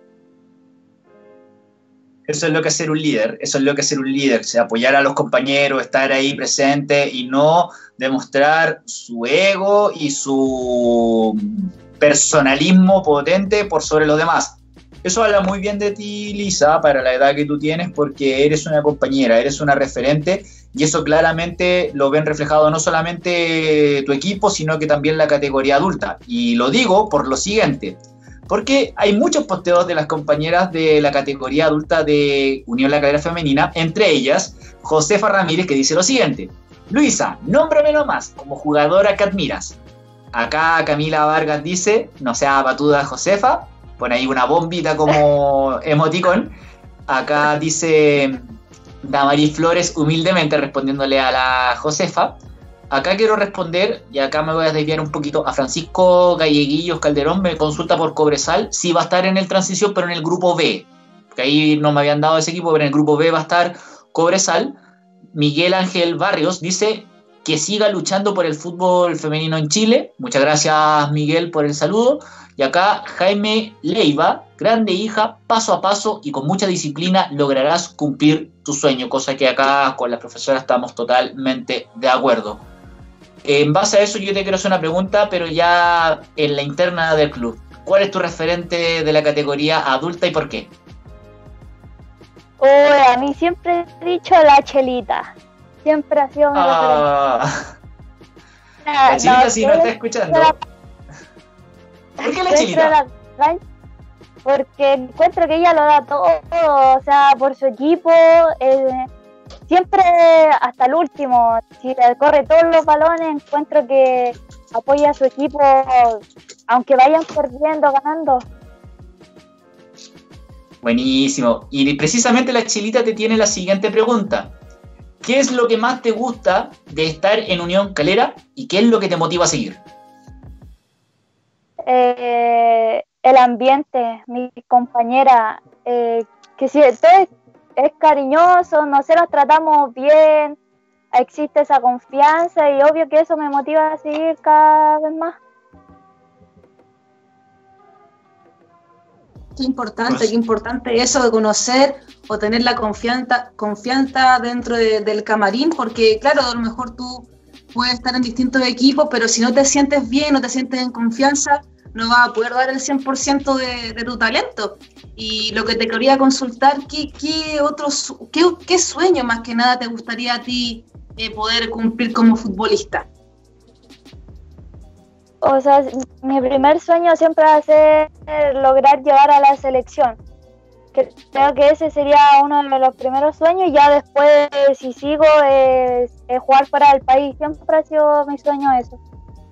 Eso es lo que es ser un líder, eso es lo que es ser un líder, o sea, apoyar a los compañeros, estar ahí presente y no demostrar su ego y su personalismo potente por sobre los demás. Eso habla muy bien de ti, Lisa, para la edad que tú tienes, porque eres una compañera, eres una referente, y eso claramente lo ven reflejado no solamente tu equipo, sino que también la categoría adulta. Y lo digo por lo siguiente, porque hay muchos posteos de las compañeras de la categoría adulta de Unión La Calera Femenina, entre ellas Josefa Ramírez, que dice lo siguiente: Luisa, nómbrame nomás como jugadora que admiras. Acá Camila Vargas dice, no sea patuda Josefa, pone ahí una bombita como emoticón. Acá dice Damaris Flores humildemente respondiéndole a la Josefa. Acá quiero responder, y acá me voy a desviar un poquito, a Francisco Galleguillos Calderón, me consulta por Cobresal, sí va a estar en el transición, pero en el grupo B, que ahí no me habían dado ese equipo, pero en el grupo B va a estar Cobresal. Miguel Ángel Barrios dice que siga luchando por el fútbol femenino en Chile. Muchas gracias, Miguel, por el saludo. Y acá Jaime Leiva, grande hija, paso a paso y con mucha disciplina lograrás cumplir tu sueño, cosa que acá con las profesoras estamos totalmente de acuerdo. En base a eso yo te quiero hacer una pregunta, pero ya en la interna del club. ¿Cuál es tu referente de la categoría adulta y por qué? Oh, a mí siempre he dicho la Chelita. Siempre ha sido mi ah, referente. La Chelita no, sí no está escuchando. La... ¿Por qué la Chelita? La... Porque encuentro que ella lo da todo, o sea, por su equipo, eh, siempre hasta el último, si corre todos los balones, encuentro que apoya a su equipo, aunque vayan perdiendo, ganando. Buenísimo. Y precisamente la Chilita te tiene la siguiente pregunta. ¿Qué es lo que más te gusta de estar en Unión Calera y qué es lo que te motiva a seguir? Eh, el ambiente, mi compañera, eh, que si todo es, es cariñoso, no sé, nos tratamos bien, existe esa confianza y obvio que eso me motiva a seguir cada vez más. Qué importante, qué importante eso de conocer o tener la confianza, confianza dentro de, del camarín, porque claro, a lo mejor tú puedes estar en distintos equipos, pero si no te sientes bien, no te sientes en confianza, no vas a poder dar el cien por ciento de, de tu talento. Y lo que te quería consultar, ¿qué, qué, otros, qué, qué sueño más que nada te gustaría a ti eh, poder cumplir como futbolista? O sea, mi primer sueño siempre va a ser lograr llegar a la selección. Creo que ese sería uno de los primeros sueños y ya después, si sigo, es, es jugar fuera del país. Siempre ha sido mi sueño eso.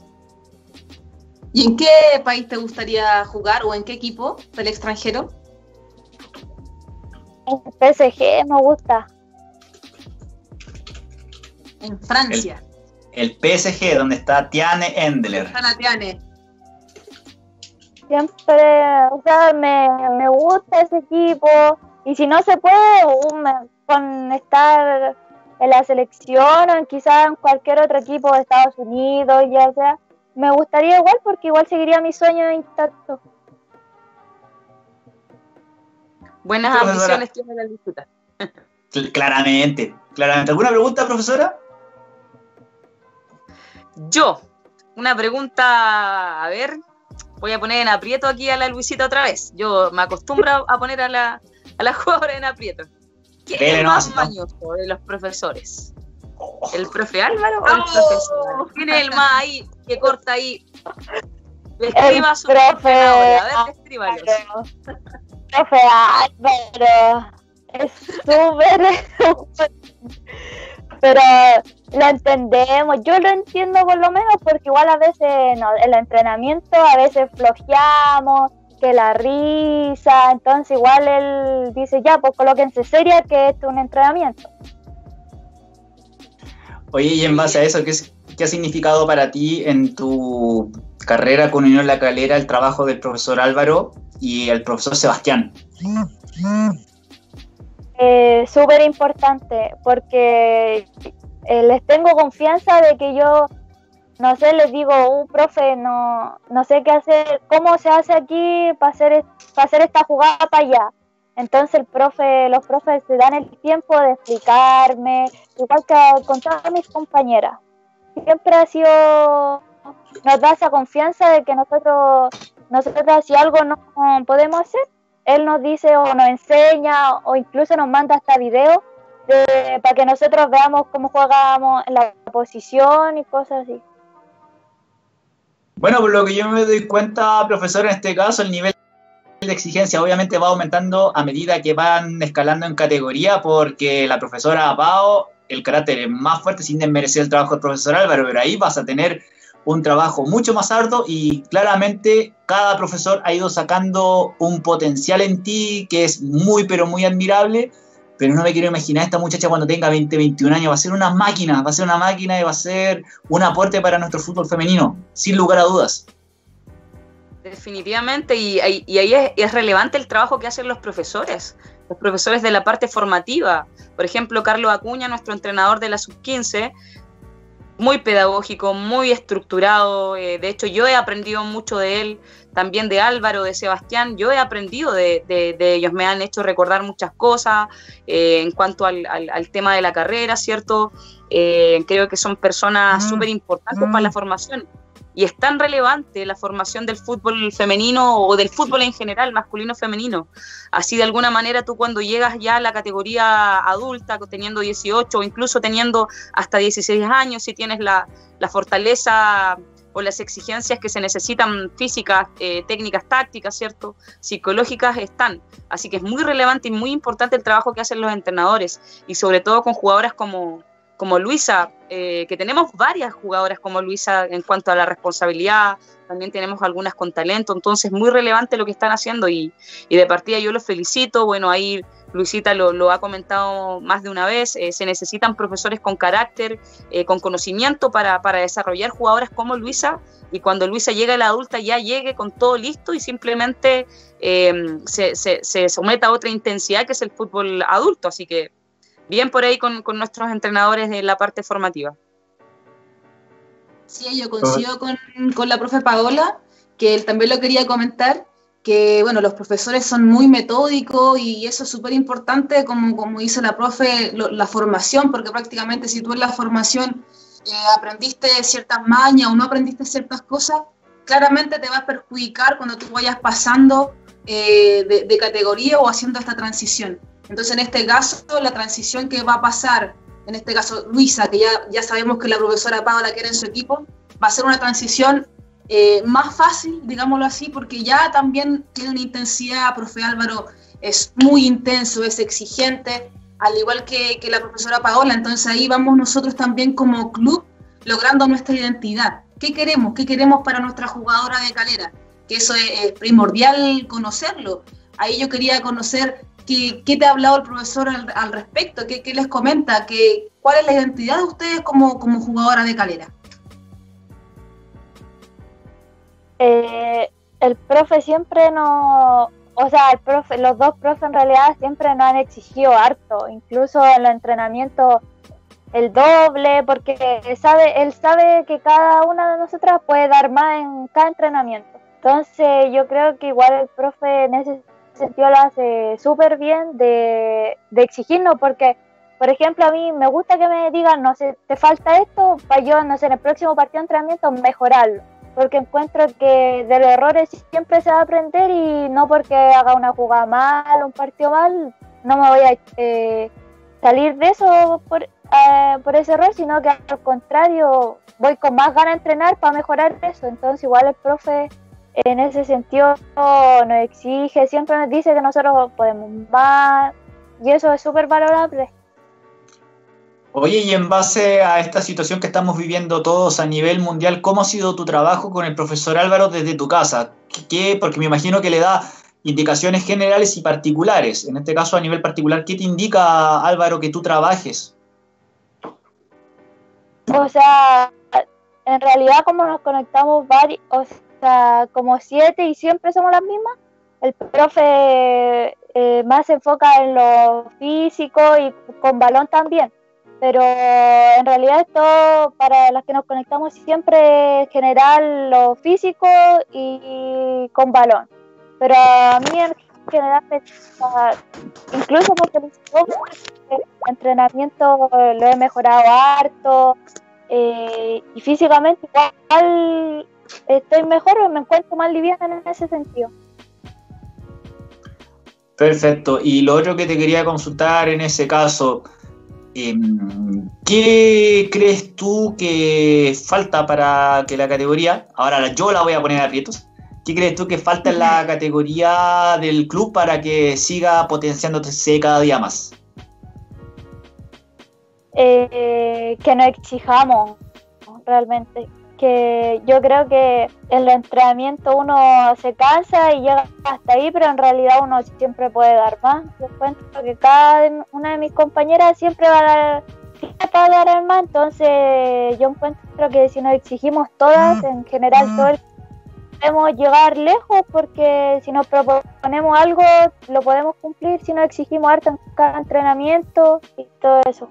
¿Y en qué país te gustaría jugar o en qué equipo del extranjero? En P S G me gusta. En Francia. El, el P S G, donde está Tiane Endler. Está la Tiane. Siempre, o sea, me, me gusta ese equipo y si no se puede, uh, me, con estar en la selección o quizás en cualquier otro equipo de Estados Unidos, ya sea, me gustaría igual porque igual seguiría mi sueño intacto. Buenas ambiciones tiene la disputa. Claramente, claramente. ¿Alguna pregunta, profesora? Yo, una pregunta, a ver, voy a poner en aprieto aquí a la Luisita otra vez. Yo me acostumbro a poner a la, a la jugadora en aprieto. ¿Quién es el más mañoso de los profesores? ¿El profe Álvaro o el profesor? ¿Quién es el más ahí, que corta ahí? Escriba su profe ahora, a ver, escríbalos. Profe Álvaro, es súper... pero lo entendemos, yo lo entiendo por lo menos porque igual a veces no, el entrenamiento a veces flojeamos, que la risa, entonces igual él dice ya, pues colóquense seria que esto es un entrenamiento. Oye, y en base a eso, ¿qué, es, qué ha significado para ti en tu carrera con Unión La Calera el trabajo del profesor Álvaro y el profesor Sebastián? Eh, súper importante porque eh, les tengo confianza de que yo, no sé, les digo, un uh, profe, no, no sé qué hacer, cómo se hace aquí para hacer, para hacer esta jugada para allá. Entonces el profe, los profes se dan el tiempo de explicarme, igual que con todas mis compañeras. Siempre ha sido, nos da esa confianza de que nosotros, nosotros si algo no podemos hacer, él nos dice o nos enseña o incluso nos manda hasta videos para que nosotros veamos cómo jugamos en la posición y cosas así. Bueno, por lo que yo me doy cuenta, profesor, en este caso el nivel de exigencia obviamente va aumentando a medida que van escalando en categoría, porque la profesora Pao, el carácter es más fuerte sin desmerecer el trabajo del profesor Álvaro, pero ahí vas a tener un trabajo mucho más arduo y claramente cada profesor ha ido sacando un potencial en ti que es muy pero muy admirable, pero no me quiero imaginar esta muchacha cuando tenga veinte, veintiún años, va a ser una máquina, va a ser una máquina y va a ser un aporte para nuestro fútbol femenino, sin lugar a dudas. Definitivamente, y, y ahí es, es relevante el trabajo que hacen los profesores, los profesores de la parte formativa. Por ejemplo, Carlos Acuña, nuestro entrenador de la sub quince, muy pedagógico, muy estructurado, eh, de hecho yo he aprendido mucho de él, también de Álvaro, de Sebastián, yo he aprendido de, de, de ellos, me han hecho recordar muchas cosas eh, en cuanto al, al, al tema de la carrera, ¿cierto? Eh, creo que son personas mm. súper importantes mm. para la formación. Y es tan relevante la formación del fútbol femenino o del fútbol en general, masculino femenino. Así de alguna manera tú cuando llegas ya a la categoría adulta, teniendo dieciocho o incluso teniendo hasta dieciséis años, si tienes la, la fortaleza o las exigencias que se necesitan físicas, eh, técnicas, tácticas, ¿cierto? Psicológicas están. Así que es muy relevante y muy importante el trabajo que hacen los entrenadores y sobre todo con jugadoras como, como Luisa, eh, que tenemos varias jugadoras como Luisa en cuanto a la responsabilidad, también tenemos algunas con talento, entonces muy relevante lo que están haciendo y, y de partida yo los felicito. Bueno, ahí Luisita lo, lo ha comentado más de una vez, eh, se necesitan profesores con carácter, eh, con conocimiento para, para desarrollar jugadoras como Luisa, y cuando Luisa llegue a la adulta ya llegue con todo listo y simplemente eh, se, se, se someta a otra intensidad que es el fútbol adulto, así que bien por ahí con, con nuestros entrenadores de la parte formativa. Sí, yo coincido con, con la profe Paola, que él también lo quería comentar, que bueno, los profesores son muy metódicos y eso es súper importante, como, como dice la profe, lo, la formación, porque prácticamente si tú en la formación eh, aprendiste ciertas mañas o no aprendiste ciertas cosas, claramente te va a perjudicar cuando tú vayas pasando eh, de, de categoría o haciendo esta transición. Entonces, en este caso, la transición que va a pasar, en este caso Luisa, que ya, ya sabemos que la profesora Paola quiere en su equipo, va a ser una transición eh, más fácil, digámoslo así, porque ya también tiene una intensidad, profe Álvaro, es muy intenso, es exigente, al igual que, que la profesora Paola. Entonces ahí vamos nosotros también como club logrando nuestra identidad. ¿Qué queremos? ¿Qué queremos para nuestra jugadora de Calera? Que eso es, es primordial conocerlo. Ahí yo quería conocer ¿Qué, ¿Qué te ha hablado el profesor al, al respecto? ¿Qué, qué les comenta? ¿Qué, ¿Cuál es la identidad de ustedes como, como jugadora de Calera? Eh, el profe siempre nos... O sea, el profe, los dos profes en realidad siempre nos han exigido harto, incluso en los entrenamientos el doble, porque sabe, él sabe que cada una de nosotras puede dar más en cada entrenamiento. Entonces yo creo que igual el profe en ese sentido lo hace súper bien de, de exigirnos, porque por ejemplo a mí me gusta que me digan, no sé, te falta esto, para yo, no sé, en el próximo partido de entrenamiento mejorarlo, porque encuentro que de los errores siempre se va a aprender y no porque haga una jugada mal, un partido mal, no me voy a eh, salir de eso por, eh, por ese error, sino que al contrario voy con más ganas de entrenar para mejorar eso. Entonces igual el profe en ese sentido nos exige, siempre nos dice que nosotros podemos más y eso es súper valorable. Oye, y en base a esta situación que estamos viviendo todos a nivel mundial, ¿cómo ha sido tu trabajo con el profesor Álvaro desde tu casa? ¿Qué, porque me imagino que le da indicaciones generales y particulares. En este caso, a nivel particular, ¿qué te indica, Álvaro, que tú trabajes? O sea, en realidad como nos conectamos varios... O sea, como siete y siempre somos las mismas, el profe eh, más se enfoca en lo físico y con balón también, pero en realidad esto para las que nos conectamos siempre es general lo físico y con balón, pero a mí en general me, incluso porque el entrenamiento lo he mejorado harto eh, y físicamente igual estoy mejor o me encuentro más liviana en ese sentido. Perfecto. Y lo otro que te quería consultar en ese caso, eh, ¿qué crees tú que falta para que la categoría, ahora yo la voy a poner a aprietos, ¿qué crees tú que falta en la categoría del club para que siga potenciándose cada día más? Eh, que nos exijamos realmente. Que yo creo que en el entrenamiento uno se cansa y llega hasta ahí, pero en realidad uno siempre puede dar más. Yo encuentro que cada una de mis compañeras siempre va a dar, siempre va a dar más, entonces yo encuentro que si nos exigimos todas, en general todo el podemos llegar lejos, porque si nos proponemos algo lo podemos cumplir si nos exigimos harto en cada entrenamiento y todo eso.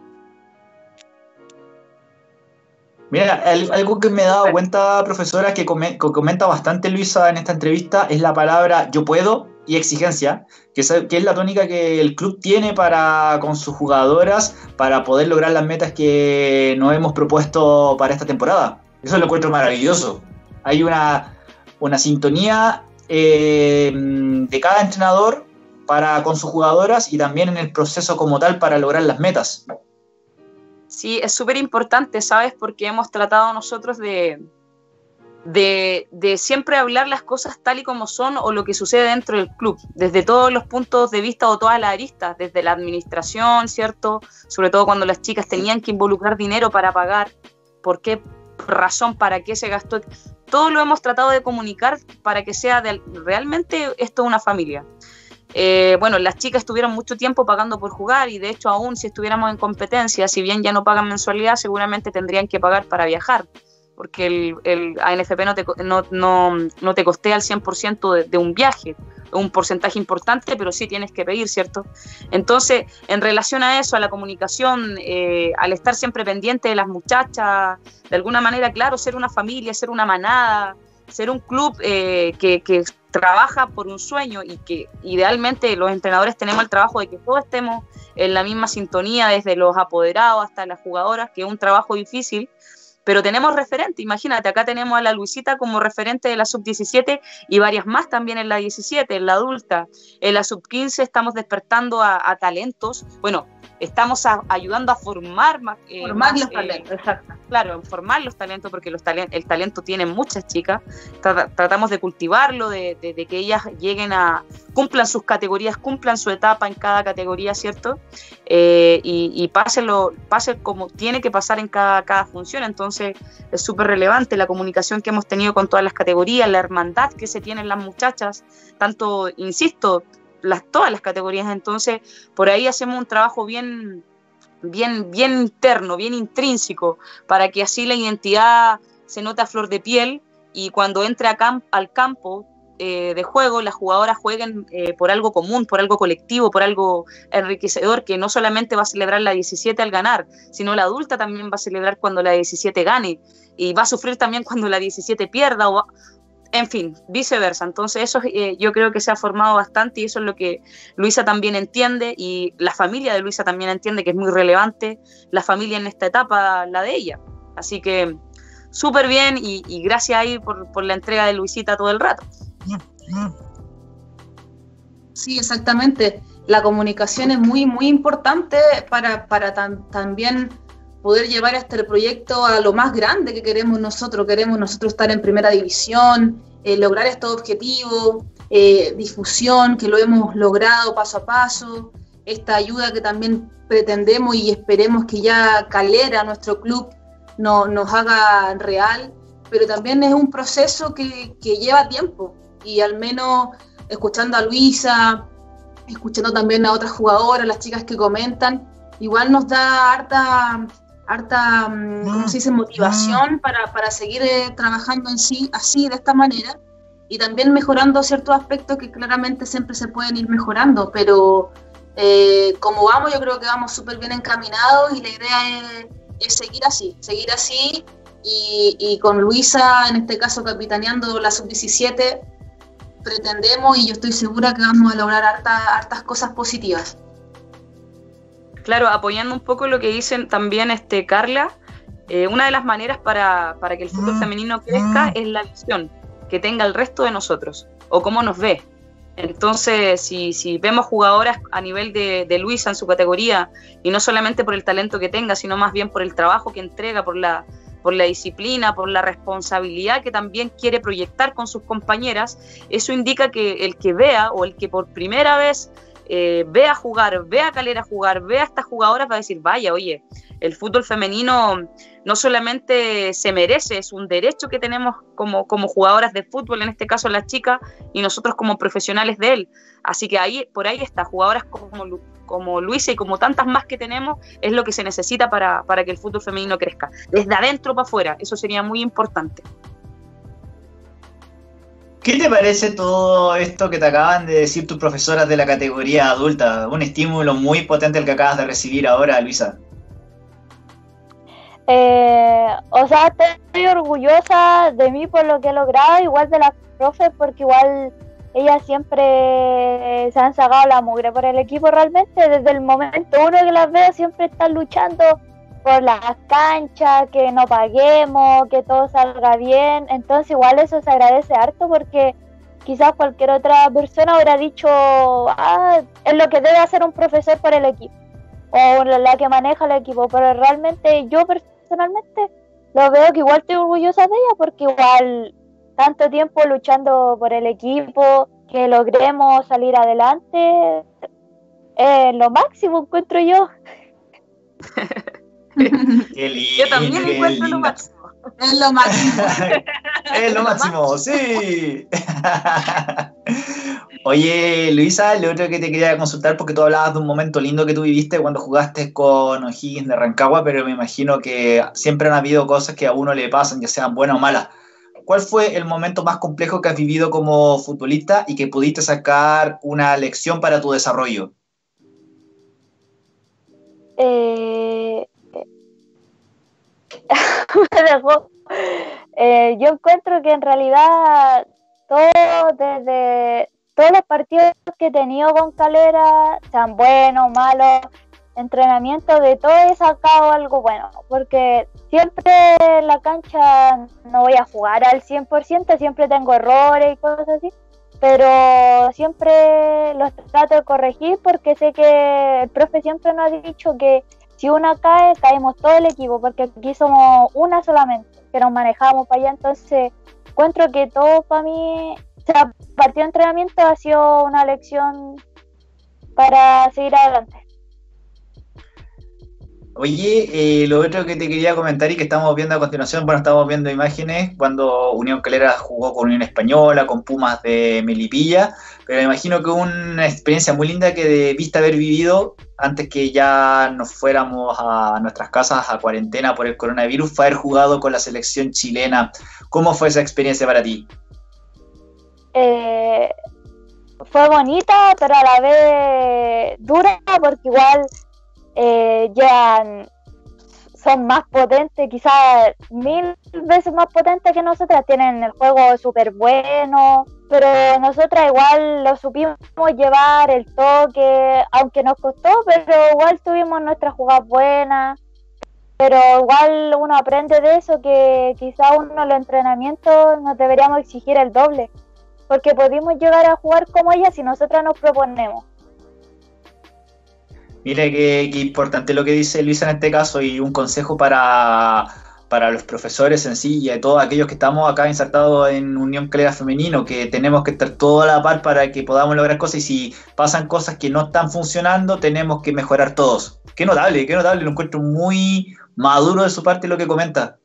Mira, algo que me he dado cuenta, profesora, que comenta bastante Luisa en esta entrevista, es la palabra yo puedo y exigencia, que es, que es la tónica que el club tiene para con sus jugadoras para poder lograr las metas que nos hemos propuesto para esta temporada. Eso lo encuentro maravilloso. Hay una, una sintonía eh, de cada entrenador para con sus jugadoras y también en el proceso como tal para lograr las metas. Sí, es súper importante, ¿sabes? Porque hemos tratado nosotros de, de, de siempre hablar las cosas tal y como son o lo que sucede dentro del club, desde todos los puntos de vista o todas las aristas, desde la administración, ¿cierto? Sobre todo cuando las chicas tenían que involucrar dinero para pagar, por qué razón, para qué se gastó. Todo lo hemos tratado de comunicar para que sea de, realmente esto una familia. Eh, bueno, las chicas estuvieron mucho tiempo pagando por jugar y de hecho aún si estuviéramos en competencia, si bien ya no pagan mensualidad, seguramente tendrían que pagar para viajar, porque el, el A N F P no te, no, no, no te costea el cien por ciento de, de un viaje, un porcentaje importante, pero sí tienes que pedir, ¿cierto? Entonces, en relación a eso, a la comunicación, eh, al estar siempre pendiente de las muchachas, de alguna manera, claro, ser una familia, ser una manada, ser un club eh, que, que trabaja por un sueño y que idealmente los entrenadores tenemos el trabajo de que todos estemos en la misma sintonía, desde los apoderados hasta las jugadoras, que es un trabajo difícil, pero tenemos referente. Imagínate, acá tenemos a la Luisita como referente de la sub diecisiete y varias más también en la diecisiete, en la adulta. En la sub quince estamos despertando a, a talentos, bueno, estamos a, ayudando a formar más, eh, formar más, los eh, talentos, exacto. Claro, formar los talentos, porque los talen- el talento tiene muchas chicas. Tra- tratamos de cultivarlo, de, de, de que ellas lleguen a, cumplan sus categorías, cumplan su etapa en cada categoría, ¿cierto? Eh, y y pásenlo, pase como tiene que pasar en cada, cada función. Entonces es súper relevante la comunicación que hemos tenido con todas las categorías, la hermandad que se tienen las muchachas, tanto, insisto, las, todas las categorías. Entonces por ahí hacemos un trabajo bien, bien, bien interno, bien intrínseco, para que así la identidad se note a flor de piel y cuando entre a camp- al campo eh, de juego, las jugadoras jueguen eh, por algo común, por algo colectivo, por algo enriquecedor, que no solamente va a celebrar la diecisiete al ganar, sino la adulta también va a celebrar cuando la diecisiete gane y va a sufrir también cuando la diecisiete pierda, o va, en fin, viceversa. Entonces eso eh, yo creo que se ha formado bastante y eso es lo que Luisa también entiende y la familia de Luisa también entiende, que es muy relevante la familia en esta etapa, la de ella. Así que súper bien y, y gracias ahí por, por la entrega de Luisita todo el rato. Sí, exactamente. La comunicación es muy, muy importante para, para tam- también poder llevar este proyecto a lo más grande que queremos nosotros. Queremos nosotros estar en primera división, eh, lograr estos objetivos, eh, difusión, que lo hemos logrado paso a paso, esta ayuda que también pretendemos y esperemos que ya Calera, nuestro club, no, nos haga real, pero también es un proceso que, que lleva tiempo y al menos escuchando a Luisa, escuchando también a otras jugadoras, las chicas que comentan, igual nos da harta, harta ¿cómo se dice?, motivación para, para seguir eh, trabajando en sí, así, de esta manera, y también mejorando ciertos aspectos que claramente siempre se pueden ir mejorando, pero eh, como vamos, yo creo que vamos súper bien encaminados y la idea es, es seguir así, seguir así, y, y con Luisa, en este caso capitaneando la sub diecisiete, pretendemos y yo estoy segura que vamos a lograr harta, hartas cosas positivas. Claro, apoyando un poco lo que dicen también este, Carla, eh, una de las maneras para, para que el fútbol femenino crezca es la visión que tenga el resto de nosotros, o cómo nos ve. Entonces, si, si vemos jugadoras a nivel de, de Luisa en su categoría, y no solamente por el talento que tenga, sino más bien por el trabajo que entrega, por la, por la disciplina, por la responsabilidad que también quiere proyectar con sus compañeras, eso indica que el que vea, o el que por primera vez eh, vea jugar, vea a Calera jugar, vea a estas jugadoras, va a decir, vaya, oye, el fútbol femenino no solamente se merece, es un derecho que tenemos como, como jugadoras de fútbol, en este caso las chicas, y nosotros como profesionales de él. Así que ahí, por ahí está, jugadoras como, como Luisa y como tantas más que tenemos, es lo que se necesita para, para que el fútbol femenino crezca. Desde adentro para afuera, eso sería muy importante. ¿Qué te parece todo esto que te acaban de decir tus profesoras de la categoría adulta? Un estímulo muy potente el que acabas de recibir ahora, Luisa. Eh, o sea, estoy orgullosa de mí por lo que he logrado, igual de las profes, porque igual ellas siempre se han sacado la mugre por el equipo realmente. Desde el momento uno que las veo siempre están luchando por las canchas, que no paguemos, que todo salga bien. Entonces igual eso se agradece harto, porque quizás cualquier otra persona hubiera dicho, ah, es lo que debe hacer un profesor por el equipo, o la, la que maneja el equipo, pero realmente yo personalmente lo veo que igual estoy orgullosa de ella, porque igual tanto tiempo luchando por el equipo, que logremos salir adelante, es lo máximo, encuentro yo. Qué lindo, Yo también qué encuentro linda. lo máximo. Es lo máximo. Es lo máximo, sí. Oye, Luisa, lo otro que te quería consultar, porque tú hablabas de un momento lindo que tú viviste cuando jugaste con O'Higgins de Rancagua, pero me imagino que siempre han habido cosas que a uno le pasan, ya sean buenas o malas. ¿Cuál fue el momento más complejo que has vivido como futbolista y que pudiste sacar una lección para tu desarrollo? Eh, me dejó. Eh, yo encuentro que en realidad todo desde todos los partidos que he tenido con Calera, sean buenos, malos, entrenamiento, de todo he sacado algo bueno, porque siempre en la cancha no voy a jugar al cien por ciento, siempre tengo errores y cosas así, pero siempre los trato de corregir, porque sé que el profe siempre nos ha dicho que si una cae, caemos todo el equipo, porque aquí somos una solamente, que nos manejamos para allá. Entonces encuentro que todo para mí, o sea, partido de entrenamiento ha sido una lección para seguir adelante. Oye, eh, lo otro que te quería comentar y que estamos viendo a continuación, bueno, estamos viendo imágenes cuando Unión Calera jugó con Unión Española, con Pumas de Melipilla, pero me imagino que una experiencia muy linda que debiste haber vivido antes que ya nos fuéramos a nuestras casas a cuarentena por el coronavirus, fue haber jugado con la selección chilena. ¿Cómo fue esa experiencia para ti? Eh, fue bonita, pero a la vez dura, porque igual eh, ya son más potentes, quizás mil veces más potentes que nosotras, tienen el juego súper bueno, pero nosotras igual lo supimos llevar, el toque, aunque nos costó, pero igual tuvimos nuestras jugadas buenas, pero igual uno aprende de eso, que quizás uno en los entrenamientos nos deberíamos exigir el doble, porque pudimos llegar a jugar como ellas si nosotras nos proponemos. Mira qué, qué importante lo que dice Luisa en este caso, y un consejo para, para los profesores en sí y a todos aquellos que estamos acá insertados en Unión Calera Femenino, que tenemos que estar todos a la par para que podamos lograr cosas, y si pasan cosas que no están funcionando, tenemos que mejorar todos. Qué notable, qué notable, lo encuentro muy maduro de su parte lo que comenta.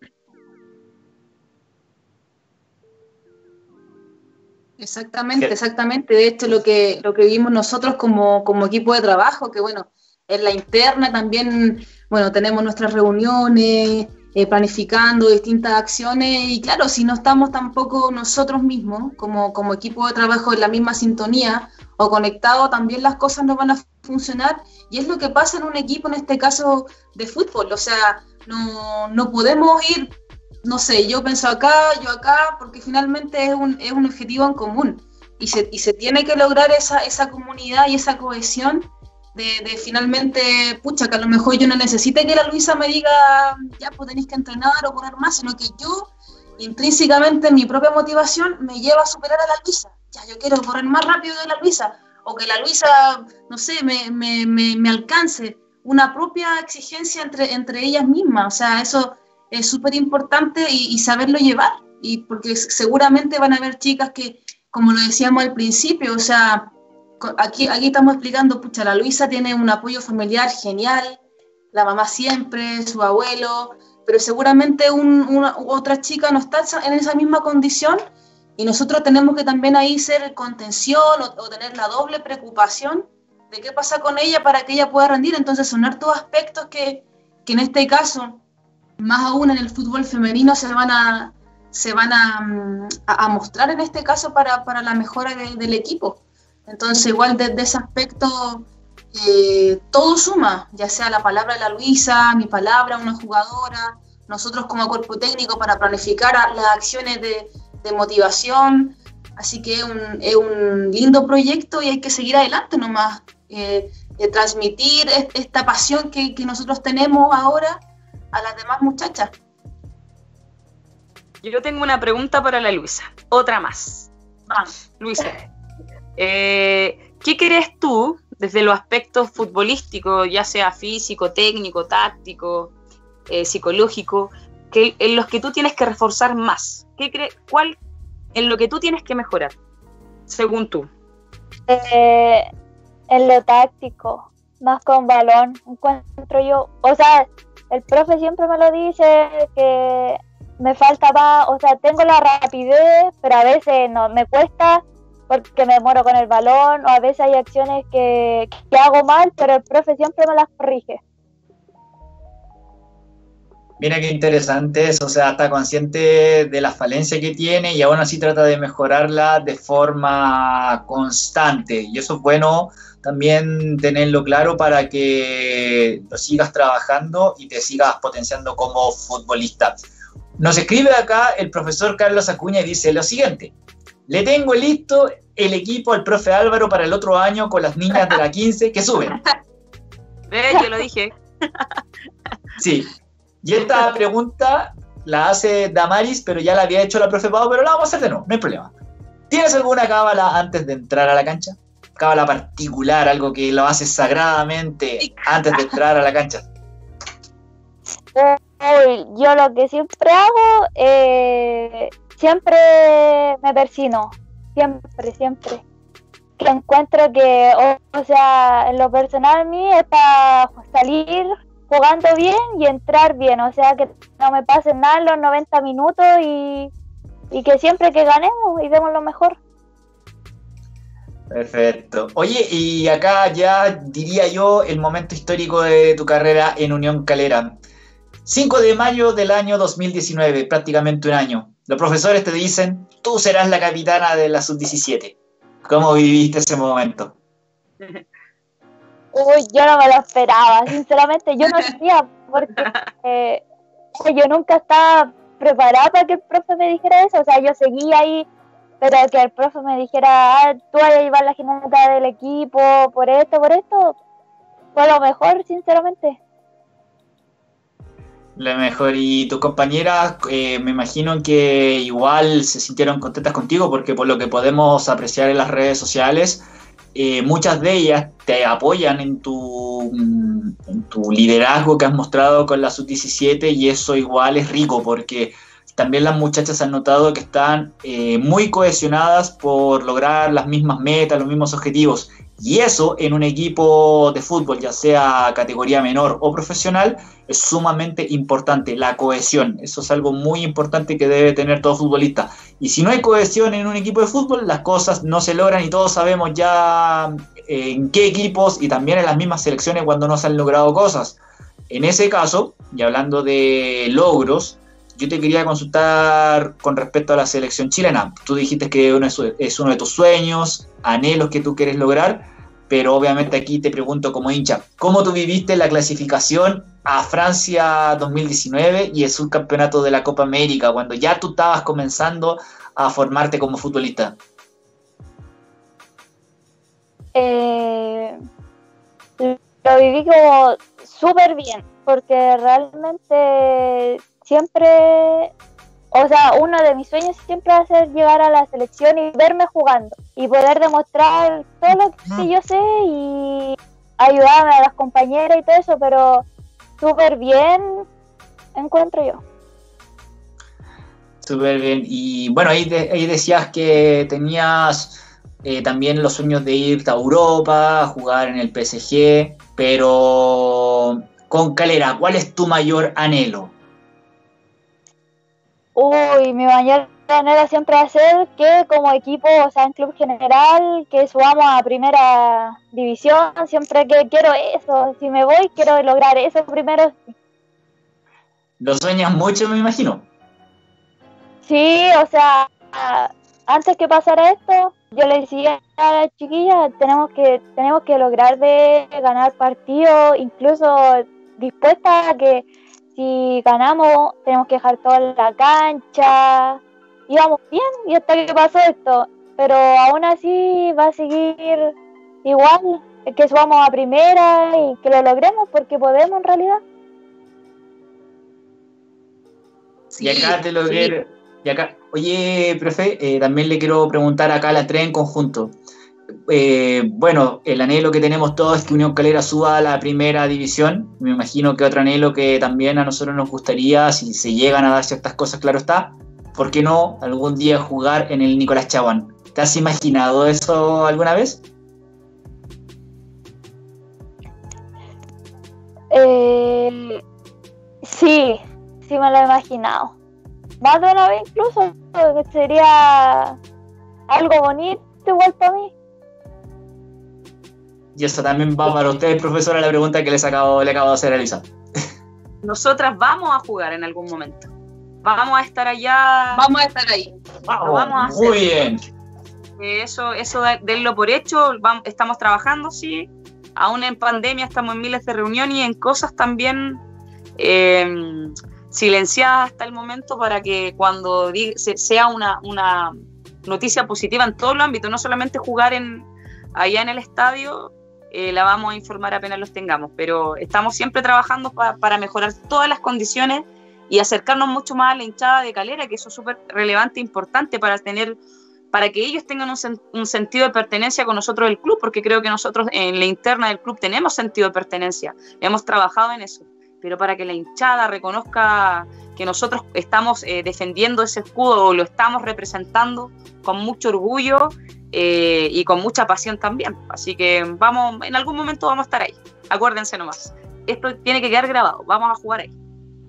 Exactamente, exactamente. De hecho, lo que, lo que vimos nosotros como, como equipo de trabajo, que bueno, en la interna también, bueno, tenemos nuestras reuniones, eh, planificando distintas acciones, y claro, si no estamos tampoco nosotros mismos, como, como equipo de trabajo en la misma sintonía o conectados, también las cosas no van a funcionar, y es lo que pasa en un equipo, en este caso de fútbol. O sea, no, no podemos ir, no sé, yo pienso acá, yo acá, porque finalmente es un, es un objetivo en común, y se, y se tiene que lograr esa, esa comunidad y esa cohesión de, de finalmente, pucha, que a lo mejor yo no necesite que la Luisa me diga, ya pues tenéis que entrenar o correr más, sino que yo, intrínsecamente, mi propia motivación me lleva a superar a la Luisa. Ya, yo quiero correr más rápido que la Luisa, o que la Luisa, no sé, me, me, me, me alcance, una propia exigencia entre, entre ellas mismas. O sea, eso es súper importante, y, y saberlo llevar, y porque seguramente van a haber chicas que, como lo decíamos al principio, o sea, aquí, aquí estamos explicando, pucha, la Luisa tiene un apoyo familiar genial, la mamá siempre, su abuelo, pero seguramente un, una, otra chica no está en esa misma condición, y nosotros tenemos que también ahí ser contención o, o tener la doble preocupación de qué pasa con ella para que ella pueda rendir. Entonces son hartos aspectos que, que en este caso, más aún en el fútbol femenino, se van a, se van a, a, a mostrar en este caso para, para la mejora de, del equipo. Entonces igual desde ese aspecto eh, todo suma, ya sea la palabra de la Luisa, mi palabra, una jugadora, nosotros como cuerpo técnico para planificar las acciones de, de motivación. Así que es un, es un lindo proyecto y hay que seguir adelante nomás, eh, de transmitir esta pasión que, que nosotros tenemos ahora a las demás muchachas. Yo tengo una pregunta para la Luisa, otra más. Vamos, Luisa, eh, ¿qué crees tú desde los aspectos futbolísticos, ya sea físico, técnico, táctico, eh, psicológico? que, en los que tú tienes que reforzar más? ¿Qué cree, ¿Cuál en lo que tú tienes que mejorar, según tú? Eh, en lo táctico, más con balón, encuentro yo. O sea, el profe siempre me lo dice, que me falta más, o sea, tengo la rapidez, pero a veces no, me cuesta porque me muero con el balón, o a veces hay acciones que, que hago mal, pero el profe siempre me las corrige. Mira qué interesante eso, o sea, está consciente de la falencia que tiene y aún así trata de mejorarla de forma constante. Y eso es bueno también tenerlo claro para que lo sigas trabajando y te sigas potenciando como futbolista. Nos escribe acá el profesor Carlos Acuña y dice lo siguiente: le tengo listo el equipo al profe Álvaro para el otro año con las niñas de la quince que suben. ¿Ves? Yo lo dije. Sí. Y esta pregunta la hace Damaris, pero ya la había hecho la profe Pau, pero la vamos a hacer de nuevo, no hay problema. ¿Tienes alguna cábala antes de entrar a la cancha? Cábala particular, algo que lo haces sagradamente antes de entrar a la cancha. Uy, yo lo que siempre hago, eh, siempre me persino, siempre, siempre. Que encuentro que, o, o sea, en lo personal a mí es para salir jugando bien y entrar bien, o sea, que no me pasen nada en los noventa minutos y, y que siempre que ganemos y demos lo mejor. Perfecto. Oye, y acá ya diría yo el momento histórico de tu carrera en Unión Calera. cinco de mayo del año dos mil diecinueve, prácticamente un año. Los profesores te dicen, tú serás la capitana de la sub diecisiete. ¿Cómo viviste ese momento? Uy, yo no me lo esperaba, sinceramente, yo no sabía, porque eh, yo nunca estaba preparada para que el profe me dijera eso, o sea, yo seguía ahí, pero que el profe me dijera, ah, tú vas a llevar la jineta del equipo, por esto, por esto, fue lo mejor, sinceramente. Lo mejor, y tus compañeras, eh, me imagino que igual se sintieron contentas contigo, porque por lo que podemos apreciar en las redes sociales, Eh, muchas de ellas te apoyan en tu, en tu liderazgo que has mostrado con la sub diecisiete, y eso igual es rico porque también las muchachas han notado que están eh, muy cohesionadas por lograr las mismas metas, los mismos objetivos, y eso en un equipo de fútbol, ya sea categoría menor o profesional, es sumamente importante, la cohesión. Eso es algo muy importante que debe tener todo futbolista. Y si no hay cohesión en un equipo de fútbol, las cosas no se logran, y todos sabemos ya en qué equipos y también en las mismas selecciones cuando no se han logrado cosas. En ese caso, y hablando de logros, yo te quería consultar con respecto a la selección chilena. Tú dijiste que uno es uno de tus sueños, anhelos que tú quieres lograr, pero obviamente aquí te pregunto como hincha, ¿cómo tú viviste la clasificación a Francia dos mil diecinueve y el subcampeonato de la Copa América, cuando ya tú estabas comenzando a formarte como futbolista? Eh, lo viví como súper bien, porque realmente siempre, o sea, uno de mis sueños siempre va a ser llegar a la selección y verme jugando y poder demostrar todo lo que yo sé y ayudarme a las compañeras y todo eso, pero súper bien encuentro yo. Súper bien. Y bueno, ahí, de, ahí decías que tenías eh, también los sueños de irte a Europa, a jugar en el P S G, pero con Calera, ¿cuál es tu mayor anhelo? Uy, mi mayor anhelo siempre va a ser que como equipo, o sea, en club general, que subamos a primera división, siempre que quiero eso, si me voy quiero lograr eso primero. ¿Lo sueñas mucho, me imagino? Sí, o sea, antes que pasara esto, yo le decía a las chiquillas, tenemos que, tenemos que lograr de ganar partidos, incluso dispuestas a que si ganamos, tenemos que dejar todo en la cancha. Íbamos bien y hasta que pasó esto. Pero aún así va a seguir igual, que subamos a primera y que lo logremos porque podemos en realidad. Sí, y acá te lo sí. quiero, y acá, oye, profe, eh, también le quiero preguntar acá a las tres en conjunto. eh, bueno, el anhelo que tenemos todos es que Unión Calera suba a la primera división. Me imagino que otro anhelo que también a nosotros nos gustaría, si se llegan a dar ciertas cosas, claro está, ¿por qué no algún día jugar en el Nicolás Chaguán? ¿Te has imaginado eso alguna vez? Eh, sí, sí me lo he imaginado. Más de una vez incluso, que sería algo bonito igual para mí. Y eso también va para usted, profesora, la pregunta que les acabo, le acabo de hacer a Elisa. Nosotras vamos a jugar en algún momento. Vamos a estar allá. Vamos a estar ahí. Wow, vamos a hacer. Muy bien. Eso, eso denlo por hecho. Vamos, estamos trabajando, sí. Aún en pandemia estamos en miles de reuniones y en cosas también eh, silenciadas hasta el momento para que cuando diga, se, sea una, una noticia positiva en todos los ámbitos, no solamente jugar en, allá en el estadio, eh, la vamos a informar apenas los tengamos, pero estamos siempre trabajando pa, para mejorar todas las condiciones y acercarnos mucho más a la hinchada de Calera, que eso es súper relevante e importante para tener, para que ellos tengan un, sen, un sentido de pertenencia con nosotros del club, porque creo que nosotros en la interna del club tenemos sentido de pertenencia, hemos trabajado en eso, pero para que la hinchada reconozca que nosotros estamos eh, defendiendo ese escudo o lo estamos representando con mucho orgullo eh, y con mucha pasión también. Así que vamos, en algún momento vamos a estar ahí. Acuérdense nomás. Esto tiene que quedar grabado. Vamos a jugar ahí.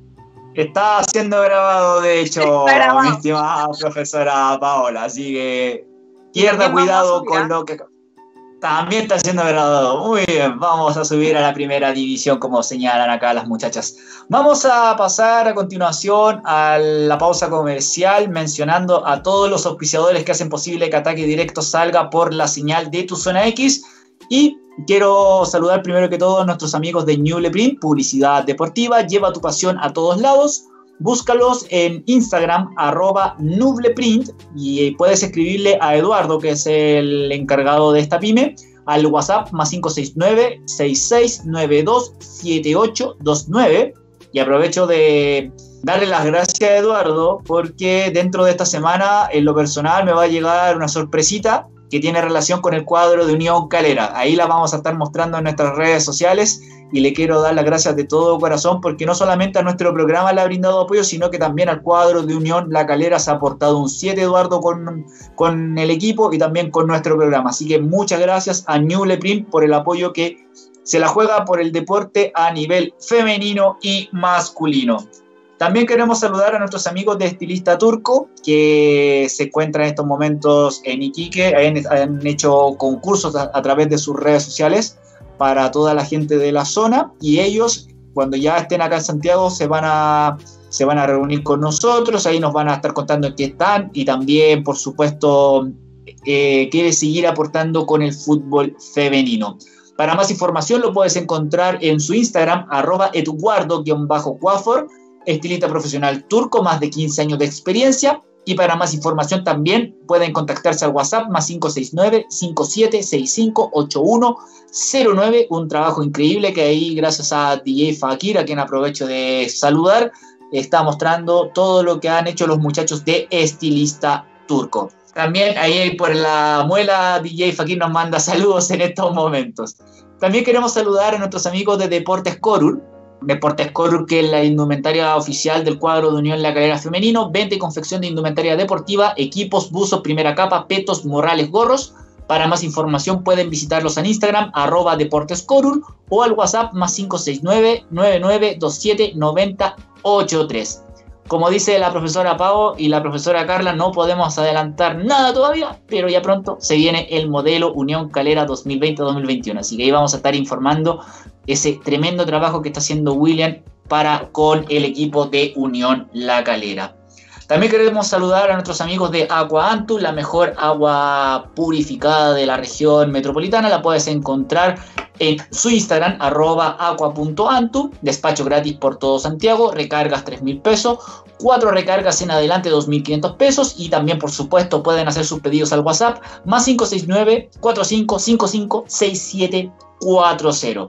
Está siendo grabado, de hecho, mi estimada profesora Paola. Así que pierda cuidado con lo que... También está siendo grabado. Muy bien, vamos a subir a la primera división, como señalan acá las muchachas. Vamos a pasar a continuación a la pausa comercial, mencionando a todos los auspiciadores que hacen posible que Ataque Directo salga por la señal de Tu Zona X. Y quiero saludar primero que todo a nuestros amigos de Nubleprint, publicidad deportiva. Lleva tu pasión a todos lados. Búscalos en Instagram, arroba Nubleprint, y puedes escribirle a Eduardo, que es el encargado de esta pyme, al WhatsApp más cinco seis nueve, seis seis nueve dos, siete ocho dos nueve. Y aprovecho de darle las gracias a Eduardo, porque dentro de esta semana, en lo personal, me va a llegar una sorpresita que tiene relación con el cuadro de Unión Calera. Ahí la vamos a estar mostrando en nuestras redes sociales y le quiero dar las gracias de todo corazón porque no solamente a nuestro programa le ha brindado apoyo, sino que también al cuadro de Unión La Calera se ha aportado un siete, Eduardo, con, con el equipo y también con nuestro programa. Así que muchas gracias a Nubleprint por el apoyo que se la juega por el deporte a nivel femenino y masculino. También queremos saludar a nuestros amigos de Estilista Turco, que se encuentran en estos momentos en Iquique. Han, han hecho concursos a, a través de sus redes sociales para toda la gente de la zona, y ellos, cuando ya estén acá en Santiago, se van a, se van a reunir con nosotros. Ahí nos van a estar contando en qué están, y también, por supuesto, eh, quiere seguir aportando con el fútbol femenino. Para más información lo puedes encontrar en su Instagram, arroba eduardo-cuafor, estilista profesional turco, más de quince años de experiencia. Y para más información también pueden contactarse al WhatsApp más cinco seis nueve, cinco siete seis cinco, ocho uno cero nueve. Un trabajo increíble que ahí, gracias a D J Fakir, a quien aprovecho de saludar, está mostrando todo lo que han hecho los muchachos de Estilista Turco. También ahí por la muela D J Fakir nos manda saludos en estos momentos. También queremos saludar a nuestros amigos de Deportes Corur. Deportes Corur, que es la indumentaria oficial del cuadro de Unión La Calera femenino, venta y confección de indumentaria deportiva, equipos, buzos, primera capa, petos, morrales, gorros. Para más información pueden visitarlos en Instagram, arroba Deportes Corur, o al WhatsApp más cinco seis nueve, nueve nueve dos siete, nueve cero ocho tres. Como dice la profesora Pau y la profesora Carla, no podemos adelantar nada todavía, pero ya pronto se viene el modelo Unión Calera dos mil veinte dos mil veintiuno, así que ahí vamos a estar informando ese tremendo trabajo que está haciendo William para con el equipo de Unión La Calera. También queremos saludar a nuestros amigos de Agua Antu, la mejor agua purificada de la región metropolitana. La puedes encontrar en su Instagram, arroba aqua.antu, despacho gratis por todo Santiago, recargas tres mil pesos, cuatro recargas en adelante dos mil quinientos pesos, y también, por supuesto, pueden hacer sus pedidos al WhatsApp, más cinco seis nueve, cuatro cinco cinco cinco, seis siete cuatro cero.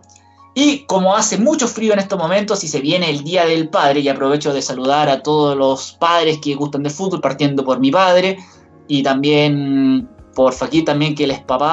Y como hace mucho frío en estos momentos y se viene el Día del Padre, y aprovecho de saludar a todos los padres que gustan de fútbol, partiendo por mi padre y también por Fakir, también, que él es papá,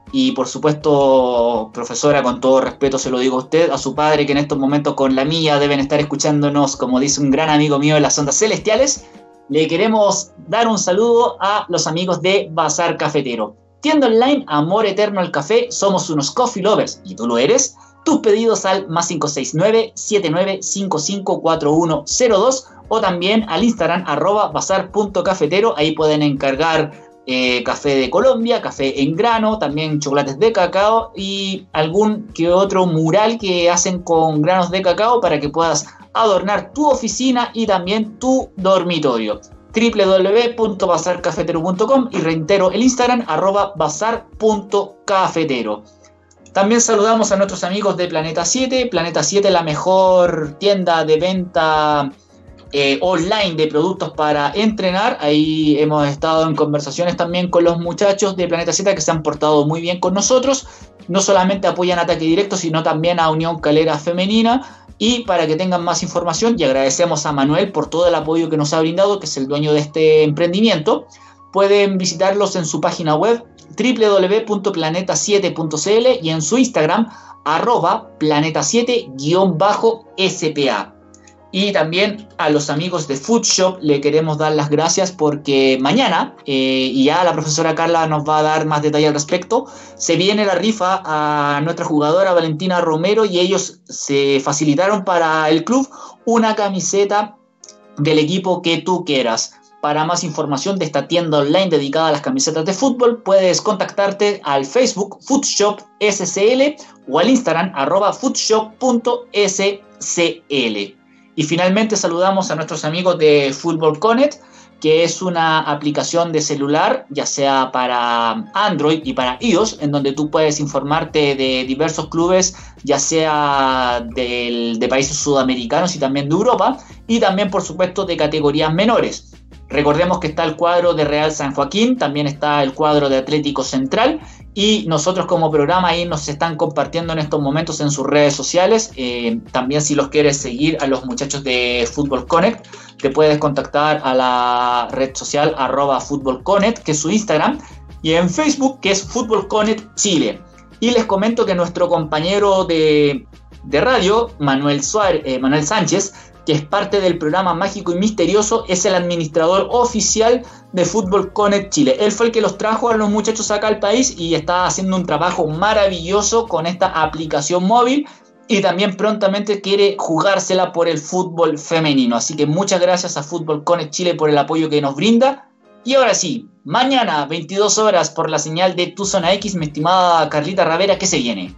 y por supuesto, profesora, con todo respeto se lo digo a usted, a su padre, que en estos momentos con la mía deben estar escuchándonos, como dice un gran amigo mío en las ondas celestiales. Le queremos dar un saludo a los amigos de Bazar Cafetero. Tienda online, amor eterno al café, somos unos coffee lovers, ¿y tú lo eres? Tus pedidos al más cinco seis nueve, siete nueve cinco cinco, cuatro uno cero dos o también al Instagram arroba bazar punto cafetero. Ahí pueden encargar eh, café de Colombia, café en grano, también chocolates de cacao y algún que otro mural que hacen con granos de cacao para que puedas adornar tu oficina y también tu dormitorio. doble u doble u doble u punto bazar cafetero punto com y reitero el Instagram arroba bazar punto cafetero. También saludamos a nuestros amigos de Planeta siete. Planeta siete, la mejor tienda de venta eh, online de productos para entrenar. Ahí hemos estado en conversaciones también con los muchachos de Planeta siete que se han portado muy bien con nosotros. No solamente apoyan Ataque Directo, sino también a Unión Calera Femenina. Y para que tengan más información, y agradecemos a Manuel por todo el apoyo que nos ha brindado, que es el dueño de este emprendimiento, pueden visitarlos en su página web doble u doble u doble u punto planeta siete punto c l y en su Instagram arroba planeta siete guión bajo S P A. Y también a los amigos de Food Shop le queremos dar las gracias porque mañana, eh, y ya la profesora Carla nos va a dar más detalle al respecto, se viene la rifa a nuestra jugadora Valentina Romero y ellos se facilitaron para el club una camiseta del equipo que tú quieras. Para más información de esta tienda online dedicada a las camisetas de fútbol, puedes contactarte al Facebook Foodshop S C L o al Instagram arroba foodshop punto s c l. Y finalmente saludamos a nuestros amigos de Fútbol Connect, que es una aplicación de celular, ya sea para Android y para iOS, en donde tú puedes informarte de diversos clubes, ya sea del, de países sudamericanos y también de Europa, y también, por supuesto, de categorías menores. Recordemos que está el cuadro de Real San Joaquín, también está el cuadro de Atlético Central, y nosotros como programa ahí nos están compartiendo en estos momentos en sus redes sociales. Eh, también si los quieres seguir a los muchachos de Fútbol Connect, te puedes contactar a la red social arroba Fútbol Connect, que es su Instagram, y en Facebook, que es Fútbol Connect Chile. Y les comento que nuestro compañero de, de radio, Manuel, Suárez, eh, Manuel Sánchez, que es parte del programa Mágico y Misterioso, es el administrador oficial de Fútbol Connect Chile. Él fue el que los trajo a los muchachos acá al país y está haciendo un trabajo maravilloso con esta aplicación móvil y también prontamente quiere jugársela por el fútbol femenino. Así que muchas gracias a Fútbol Connect Chile por el apoyo que nos brinda. Y ahora sí, mañana, veintidós horas, por la señal de Tu Zona X, mi estimada Carlita Ravera, ¿qué se viene?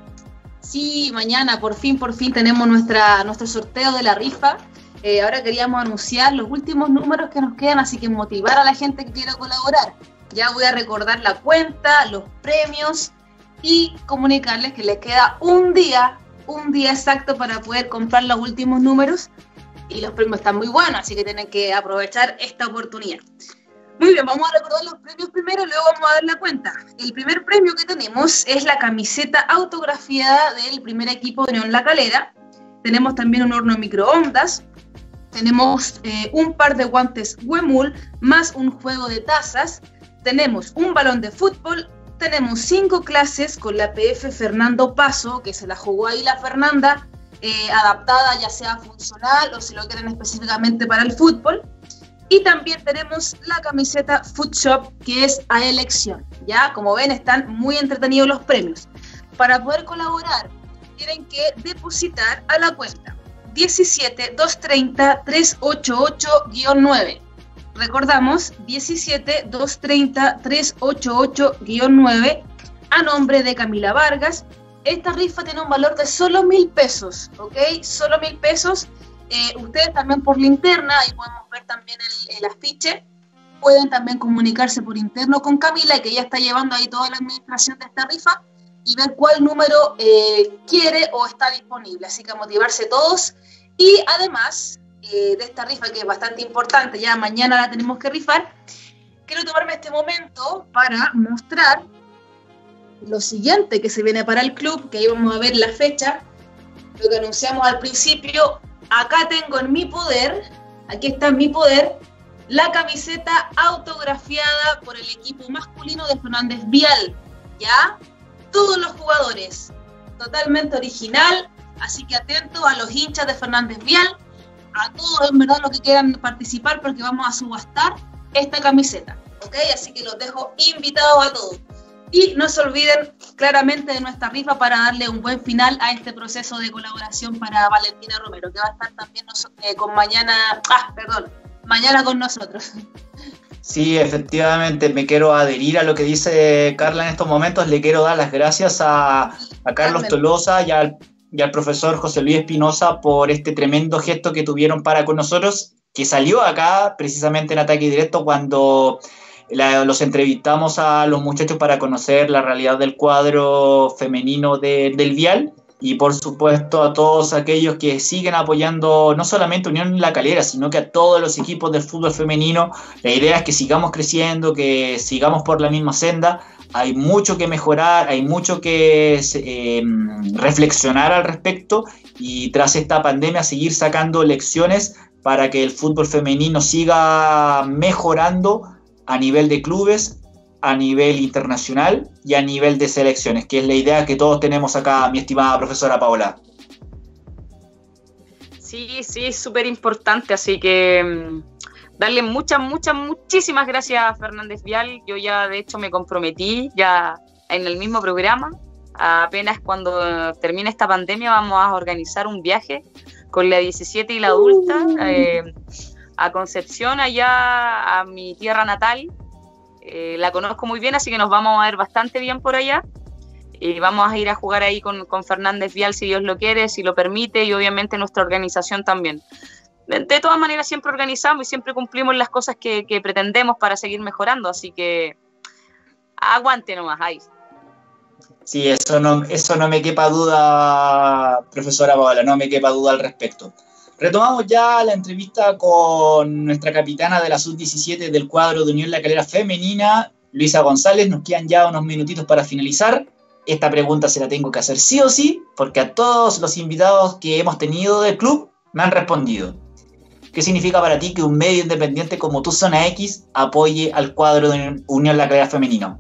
Sí, mañana por fin, por fin tenemos nuestra, nuestro sorteo de la rifa. Eh, ahora queríamos anunciar los últimos números que nos quedan, así que motivar a la gente que quiera colaborar. Ya voy a recordar la cuenta, los premios y comunicarles que les queda un día, un día exacto para poder comprar los últimos números. Y los premios están muy buenos, así que tienen que aprovechar esta oportunidad. Muy bien, vamos a recordar los premios primero, luego vamos a dar la cuenta. El primer premio que tenemos es la camiseta autografiada del primer equipo de Unión La Calera. Tenemos también un horno microondas. Tenemos eh, un par de guantes Huemul, más un juego de tazas. Tenemos un balón de fútbol. Tenemos cinco clases con la P F Fernando Paso, que se la jugó ahí la Fernanda, eh, adaptada ya sea funcional o si lo quieren específicamente para el fútbol. Y también tenemos la camiseta Food Shop, que es a elección. Ya, como ven, están muy entretenidos los premios. Para poder colaborar, tienen que depositar a la cuenta diecisiete, doscientos treinta, trescientos ochenta y ocho guión nueve. Recordamos, diecisiete, doscientos treinta, trescientos ochenta y ocho guión nueve a nombre de Camila Vargas. Esta rifa tiene un valor de solo mil pesos, ¿ok? Solo mil pesos. Eh, ustedes también por la interna, ahí podemos ver también el, el afiche, pueden también comunicarse por interno con Camila, que ella está llevando ahí toda la administración de esta rifa, y ver cuál número eh, quiere o está disponible. Así que a motivarse todos. Y además eh, de esta rifa, que es bastante importante, ya mañana la tenemos que rifar, quiero tomarme este momento para mostrar lo siguiente que se viene para el club, que ahí vamos a ver la fecha, lo que anunciamos al principio. Acá tengo en mi poder, aquí está en mi poder, la camiseta autografiada por el equipo masculino de Fernández Vial. ¿ya? Todos los jugadores, totalmente original, así que atento a los hinchas de Fernández Vial, a todos en verdad los que quieran participar, porque vamos a subastar esta camiseta, ¿ok? Así que los dejo invitados a todos. Y no se olviden claramente de nuestra rifa para darle un buen final a este proceso de colaboración para Valentina Romero, que va a estar también eh, con mañana, ah, perdón, mañana con nosotros. Sí, efectivamente, me quiero adherir a lo que dice Carla en estos momentos. Le quiero dar las gracias a, a Carlos Tolosa y al, y al profesor José Luis Espinosa por este tremendo gesto que tuvieron para con nosotros, que salió acá precisamente en Ataque Directo cuando la, los entrevistamos a los muchachos para conocer la realidad del cuadro femenino de, del Vial. Y por supuesto a todos aquellos que siguen apoyando no solamente Unión La Calera, sino que a todos los equipos del fútbol femenino. La idea es que sigamos creciendo, que sigamos por la misma senda. Hay mucho que mejorar, hay mucho que eh, reflexionar al respecto, y tras esta pandemia seguir sacando lecciones para que el fútbol femenino siga mejorando a nivel de clubes, a nivel internacional y a nivel de selecciones, que es la idea que todos tenemos acá, mi estimada profesora Paola. Sí, sí, súper importante, así que um, darle muchas, muchas, muchísimas gracias a Fernández Vial. Yo ya de hecho me comprometí ya en el mismo programa, apenas cuando termine esta pandemia vamos a organizar un viaje con la diecisiete y la adulta eh, a Concepción, allá a mi tierra natal. Eh, la conozco muy bien, así que nos vamos a ver bastante bien por allá, y vamos a ir a jugar ahí con, con Fernández Vial, si Dios lo quiere, si lo permite, y obviamente nuestra organización también. De, de todas maneras siempre organizamos y siempre cumplimos las cosas que, que pretendemos para seguir mejorando, así que aguante nomás, ahí. Sí, eso no, eso no me quepa duda, profesora Paola, no me quepa duda al respecto. Retomamos ya la entrevista con nuestra capitana de la sub diecisiete del cuadro de Unión La Calera femenina, Luisa González. Nos quedan ya unos minutitos para finalizar. Esta pregunta se la tengo que hacer sí o sí, porque a todos los invitados que hemos tenido del club me han respondido. ¿Qué significa para ti que un medio independiente como Tu Zona X apoye al cuadro de Unión La Calera femenino?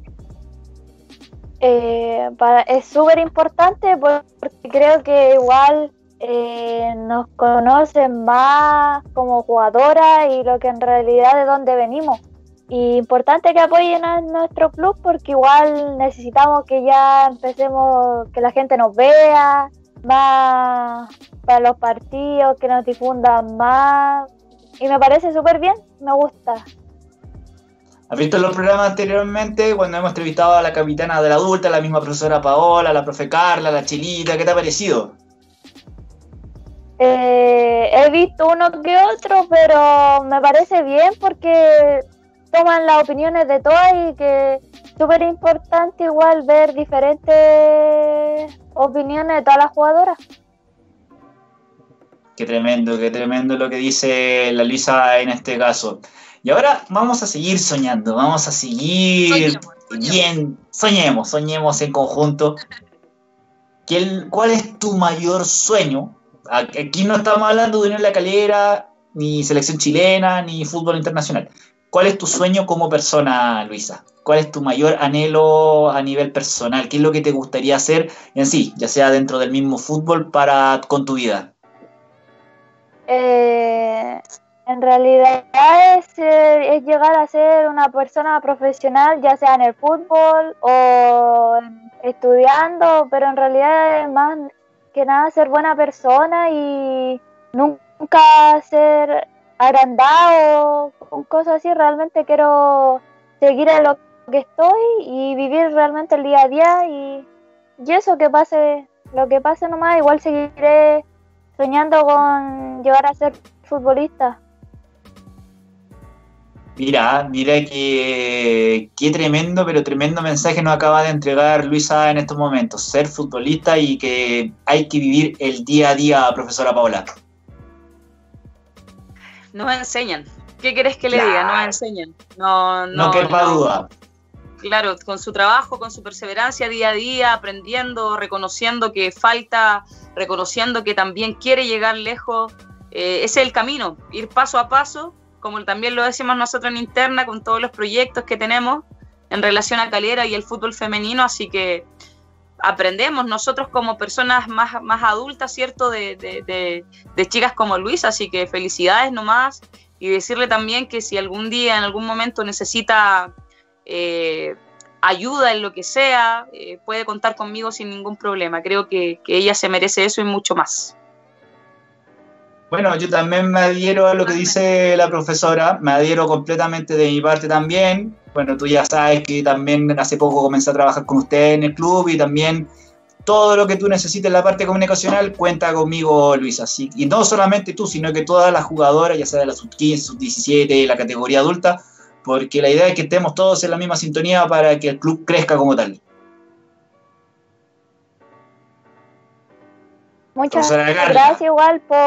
Eh, para, es súper importante porque creo que igual Eh, nos conocen más como jugadoras y lo que en realidad de dónde venimos. Y importante que apoyen a nuestro club porque igual necesitamos que ya empecemos, que la gente nos vea más para los partidos, que nos difundan más. Y me parece súper bien, me gusta. ¿Has visto los programas anteriormente cuando hemos entrevistado a la capitana de la adulta, la misma profesora Paola, la profe Carla, la Chilita? ¿Qué te ha parecido? Eh, he visto uno que otro, pero me parece bien porque toman las opiniones de todas y que es súper importante igual ver diferentes opiniones de todas las jugadoras. Qué tremendo, qué tremendo lo que dice la Luisa en este caso. Y ahora vamos a seguir soñando, vamos a seguir soñemos, soñemos. bien, soñemos, soñemos en conjunto. ¿Cuál es tu mayor sueño? Aquí no estamos hablando de Unión La Calera, ni selección chilena, ni fútbol internacional. ¿Cuál es tu sueño como persona, Luisa? ¿Cuál es tu mayor anhelo a nivel personal? ¿Qué es lo que te gustaría hacer en sí, ya sea dentro del mismo fútbol, para con tu vida? Eh, en realidad es, eh, es llegar a ser una persona profesional, ya sea en el fútbol o estudiando, pero en realidad es más que nada ser buena persona y nunca ser agrandado con cosas así. Realmente quiero seguir en lo que estoy y vivir realmente el día a día, y, y eso, que pase lo que pase nomás. Igual seguiré soñando con llegar a ser futbolista. Mira, mira que qué tremendo, pero tremendo mensaje nos acaba de entregar Luisa en estos momentos. Ser futbolista y que hay que vivir el día a día, profesora Paola. Nos enseñan. ¿Qué querés que le claro. diga? Nos enseñan. No, no, no quepa no. duda. Claro, con su trabajo, con su perseverancia día a día, aprendiendo, reconociendo que falta, reconociendo que también quiere llegar lejos. Eh, ese es el camino, ir paso a paso, como también lo decimos nosotros en interna, con todos los proyectos que tenemos. en relación a Calera y el fútbol femenino, así que aprendemos nosotros como personas más, más adultas, ¿cierto? De, de, de, de chicas como Luisa, así que felicidades nomás, y decirle también que si algún día, en algún momento necesita eh, ayuda en lo que sea, eh, puede contar conmigo sin ningún problema. Creo que, que ella se merece eso y mucho más. Bueno, yo también me adhiero a lo que dice la profesora, me adhiero completamente de mi parte también. Bueno, tú ya sabes que también hace poco comencé a trabajar con usted en el club y también todo lo que tú necesites en la parte comunicacional cuenta conmigo, Luisa. Así, y no solamente tú, sino que todas las jugadoras, ya sea de la sub quince, sub diecisiete, la categoría adulta, porque la idea es que estemos todos en la misma sintonía para que el club crezca como tal. Muchas gracias igual por...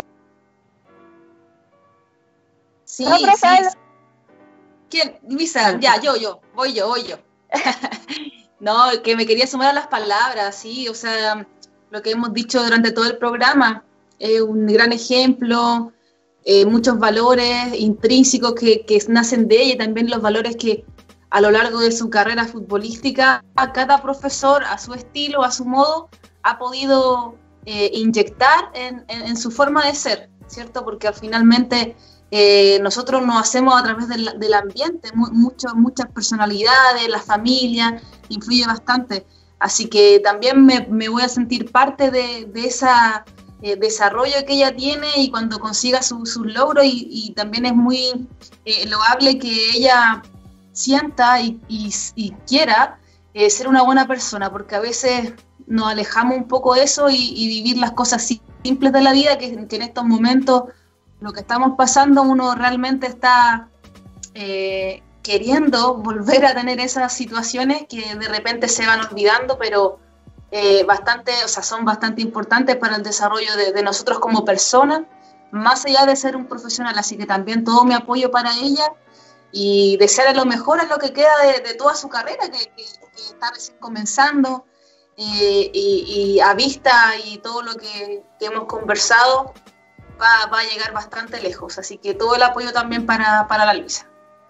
Sí, no, sí. ¿Quién? Luisa, ya, yo, yo, voy yo, voy yo. No, que me quería sumar a las palabras, sí, o sea, lo que hemos dicho durante todo el programa, es eh, un gran ejemplo, eh, muchos valores intrínsecos que, que nacen de ella y también los valores que a lo largo de su carrera futbolística, a cada profesor, a su estilo, a su modo, ha podido eh, inyectar en, en, en su forma de ser, ¿cierto? Porque finalmente... Eh, nosotros nos hacemos a través del, del ambiente, mu mucho, muchas personalidades, la familia, influye bastante. Así que también me, me voy a sentir parte de, de ese eh, desarrollo que ella tiene y cuando consiga sus su logros y, y también es muy eh, loable que ella sienta y, y, y quiera eh, ser una buena persona, porque a veces nos alejamos un poco de eso y, y vivir las cosas simples de la vida que, que en estos momentos lo que estamos pasando, uno realmente está eh, queriendo volver a tener esas situaciones que de repente se van olvidando, pero eh, bastante, o sea, son bastante importantes para el desarrollo de, de nosotros como personas, más allá de ser un profesional. Así que también todo mi apoyo para ella y desearle lo mejor en lo que queda de, de toda su carrera, que, que, que está recién comenzando, eh, y, y a vista y todo lo que, que hemos conversado, Va, va a llegar bastante lejos, así que todo el apoyo también para, para la Luisa.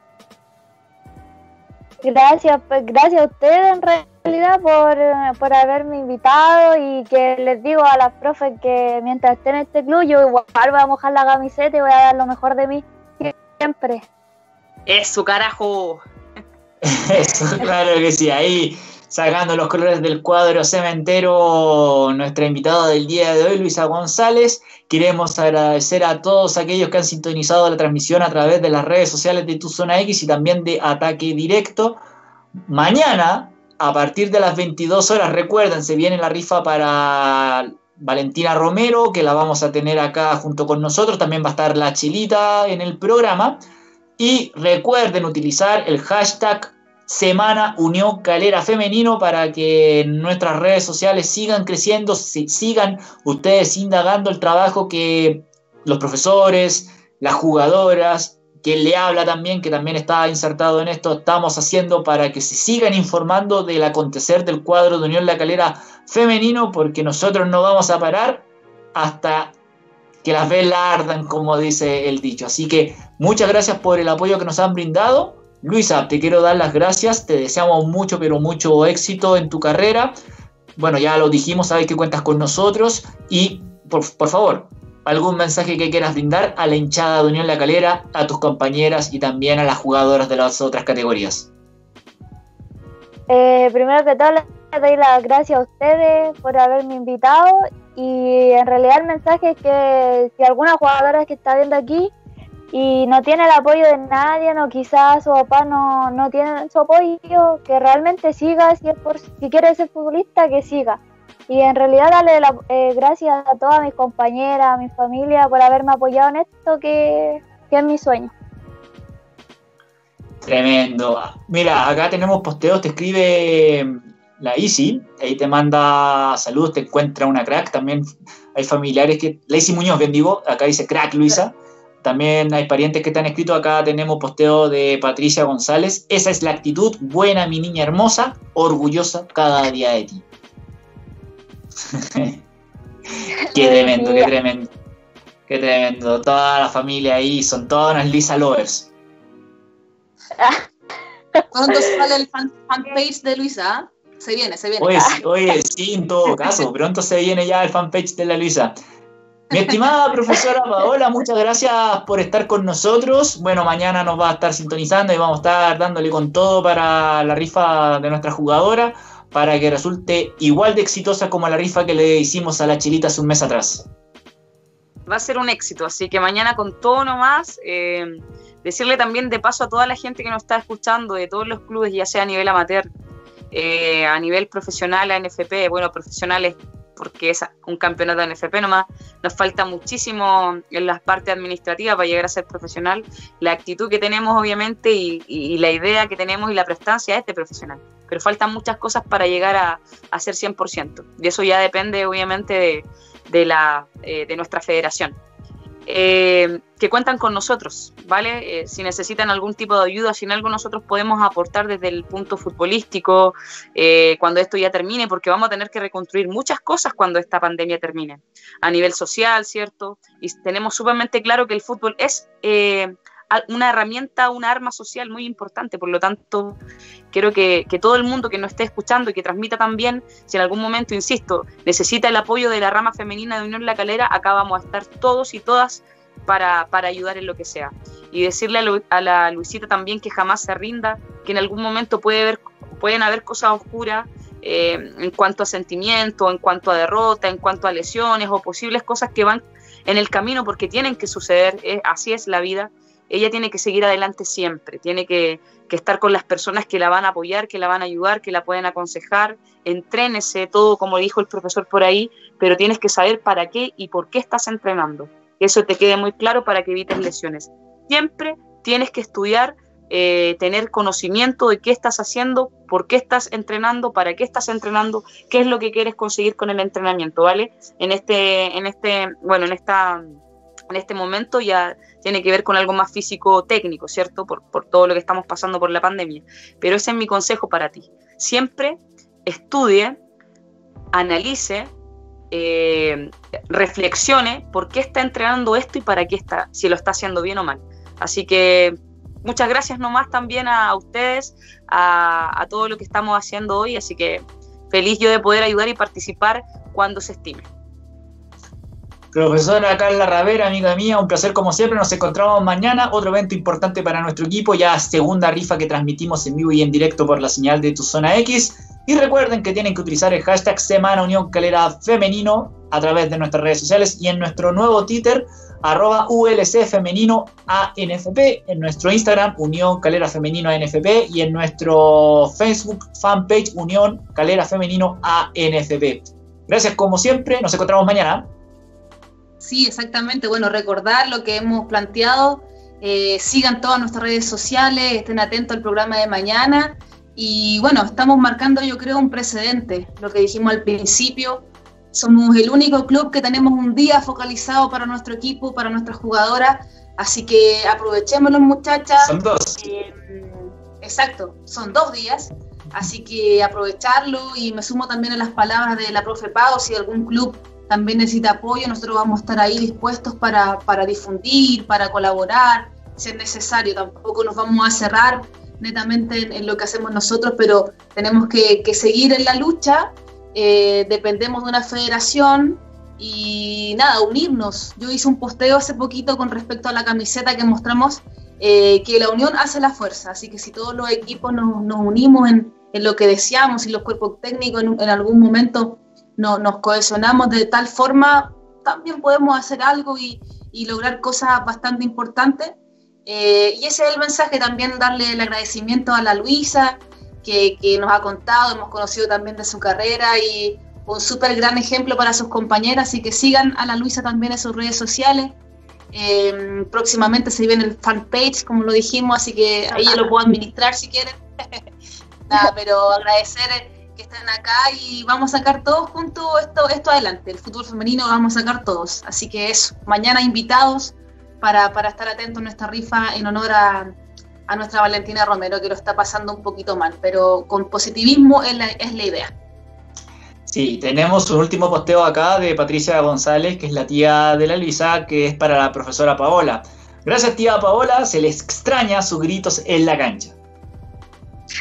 Gracias, pues gracias a ustedes en realidad por, por haberme invitado y que les digo a las profes que mientras esté en este club yo igual voy a mojar la camiseta y voy a dar lo mejor de mí siempre. ¡Eso, carajo! Eso, claro que sí, ahí sacando los colores del cuadro cementero, nuestra invitada del día de hoy, Luisa González. Queremos agradecer a todos aquellos que han sintonizado la transmisión a través de las redes sociales de Tu Zona X y también de Ataque Directo. Mañana, a partir de las veintidós horas, recuerden, se viene la rifa para Valentina Romero, que la vamos a tener acá junto con nosotros. También va a estar la Chilita en el programa. Y recuerden utilizar el hashtag Semana Unión Calera Femenino para que nuestras redes sociales sigan creciendo, sigan ustedes indagando el trabajo que los profesores, las jugadoras, quien le habla también, que también está insertado en esto, estamos haciendo para que se sigan informando del acontecer del cuadro de Unión La Calera Femenino, porque nosotros no vamos a parar hasta que las velas ardan, como dice el dicho. Así que muchas gracias por el apoyo que nos han brindado. Luisa, te quiero dar las gracias, te deseamos mucho, pero mucho éxito en tu carrera. Bueno, ya lo dijimos, sabes que cuentas con nosotros y, por, por favor, algún mensaje que quieras brindar a la hinchada de Unión La Calera, a tus compañeras y también a las jugadoras de las otras categorías. Eh, primero que todo, les doy las gracias a ustedes por haberme invitado y en realidad el mensaje es que si alguna jugadora que está viendo aquí y no tiene el apoyo de nadie, o quizás su papá no, no tiene su apoyo, que realmente siga, si, es por, si quiere ser futbolista, que siga. Y en realidad darle la, eh, gracias a todas mis compañeras, a mi familia, por haberme apoyado en esto, que, que es mi sueño. Tremendo. Mira, acá tenemos posteos, te escribe la Isi, ahí te manda saludos, te encuentra una crack, también hay familiares que... La Isi Muñoz, bien digo, acá dice crack Luisa. También hay parientes que te han escrito, acá tenemos posteo de Patricia González. Esa es la actitud, buena mi niña hermosa, orgullosa cada día de ti. Qué tremendo, qué tremendo. Qué tremendo. Toda la familia ahí son todas unas Lisa lovers. Pronto sale el fan, fanpage de Luisa. Se viene, se viene. Oye, oye, sí, en todo caso, pronto se viene ya el fanpage de la Luisa. Mi estimada profesora Paola, muchas gracias por estar con nosotros. Bueno, mañana nos va a estar sintonizando y vamos a estar dándole con todo para la rifa de nuestra jugadora, para que resulte igual de exitosa como la rifa que le hicimos a la Chilita hace un mes atrás. Va a ser un éxito, así que mañana con todo nomás. Eh, decirle también de paso a toda la gente que nos está escuchando, de todos los clubes, ya sea a nivel amateur, eh, a nivel profesional, a N F P, bueno, profesionales, porque es un campeonato de N F P nomás, nos falta muchísimo en las partes administrativas para llegar a ser profesional, la actitud que tenemos obviamente y, y, y la idea que tenemos y la prestancia es de profesional, pero faltan muchas cosas para llegar a, a ser cien por ciento, y eso ya depende obviamente de, de, la, eh, de nuestra federación. Eh, que cuentan con nosotros, ¿vale? Eh, si necesitan algún tipo de ayuda, si en algo nosotros podemos aportar desde el punto futbolístico, eh, cuando esto ya termine, porque vamos a tener que reconstruir muchas cosas cuando esta pandemia termine, a nivel social, ¿cierto? Y tenemos sumamente claro que el fútbol es eh, una herramienta, una arma social muy importante, por lo tanto, quiero que, que todo el mundo que nos esté escuchando y que transmita también, si en algún momento, insisto, necesita el apoyo de la rama femenina de Unión La Calera, acá vamos a estar todos y todas para, para ayudar en lo que sea. Y decirle a, Lu, a la Luisita también que jamás se rinda, que en algún momento puede haber, pueden haber cosas oscuras eh, en cuanto a sentimiento, en cuanto a derrota, en cuanto a lesiones o posibles cosas que van en el camino porque tienen que suceder, eh, así es la vida. Ella tiene que seguir adelante siempre, tiene que, que estar con las personas que la van a apoyar, que la van a ayudar, que la pueden aconsejar, entrénese todo como dijo el profesor por ahí, pero tienes que saber para qué y por qué estás entrenando, que eso te quede muy claro para que evites lesiones. Siempre tienes que estudiar, eh, tener conocimiento de qué estás haciendo, por qué estás entrenando, para qué estás entrenando, qué es lo que quieres conseguir con el entrenamiento, ¿vale? En este, en este, bueno, en esta... en este momento ya tiene que ver con algo más físico-técnico, ¿cierto? Por, por todo lo que estamos pasando por la pandemia. Pero ese es mi consejo para ti. Siempre estudie, analice, eh, reflexione por qué está entrenando esto y para qué está, si lo está haciendo bien o mal. Así que muchas gracias nomás también a, a ustedes, a, a todo lo que estamos haciendo hoy. Así que feliz yo de poder ayudar y participar cuando se estime. Profesora Carla Ravera, amiga mía, un placer como siempre. Nos encontramos mañana, otro evento importante para nuestro equipo, ya segunda rifa que transmitimos en vivo y en directo por la señal de Tu Zona X. Y recuerden que tienen que utilizar el hashtag Semana Unión Calera Femenino a través de nuestras redes sociales y en nuestro nuevo Twitter, arroba U L C Femenino A N F P, en nuestro Instagram, Unión Calera Femenino A N F P, y en nuestro Facebook fanpage, Unión Calera Femenino A N F P. Gracias como siempre, nos encontramos mañana. Sí, exactamente. Bueno, recordar lo que hemos planteado, eh, sigan todas nuestras redes sociales, estén atentos al programa de mañana y bueno, estamos marcando yo creo un precedente, lo que dijimos al principio, somos el único club que tenemos un día focalizado para nuestro equipo, para nuestras jugadoras, así que aprovechémoslo muchachas. Son dos. Eh, exacto, son dos días, así que aprovecharlo y me sumo también a las palabras de la profe Pau, si algún club también necesita apoyo, nosotros vamos a estar ahí dispuestos para, para difundir, para colaborar, si es necesario. Tampoco nos vamos a cerrar netamente en, en lo que hacemos nosotros, pero tenemos que, que seguir en la lucha, eh, dependemos de una federación y nada, unirnos. Yo hice un posteo hace poquito con respecto a la camiseta que mostramos, eh, que la unión hace la fuerza, así que si todos los equipos nos, nos unimos en, en lo que deseamos y los cuerpos técnicos en, en algún momento No, nos cohesionamos de tal forma, también podemos hacer algo y, y lograr cosas bastante importantes. Eh, y ese es el mensaje, también darle el agradecimiento a la Luisa, que, que nos ha contado, hemos conocido también de su carrera y un súper gran ejemplo para sus compañeras, así que sigan a la Luisa también en sus redes sociales. Eh, próximamente se viene el fanpage, como lo dijimos, así que ahí ya lo puedo administrar si quieren. Nada, pero agradecer que están acá y vamos a sacar todos juntos esto, esto adelante, el fútbol femenino lo vamos a sacar todos, así que eso, mañana invitados para, para estar atentos a nuestra rifa en honor a, a nuestra Valentina Romero, que lo está pasando un poquito mal, pero con positivismo es la, es la idea. Sí, tenemos un último posteo acá de Patricia González, que es la tía de la Luisa, que es para la profesora Paola. Gracias, tía Paola, se les extraña sus gritos en la cancha.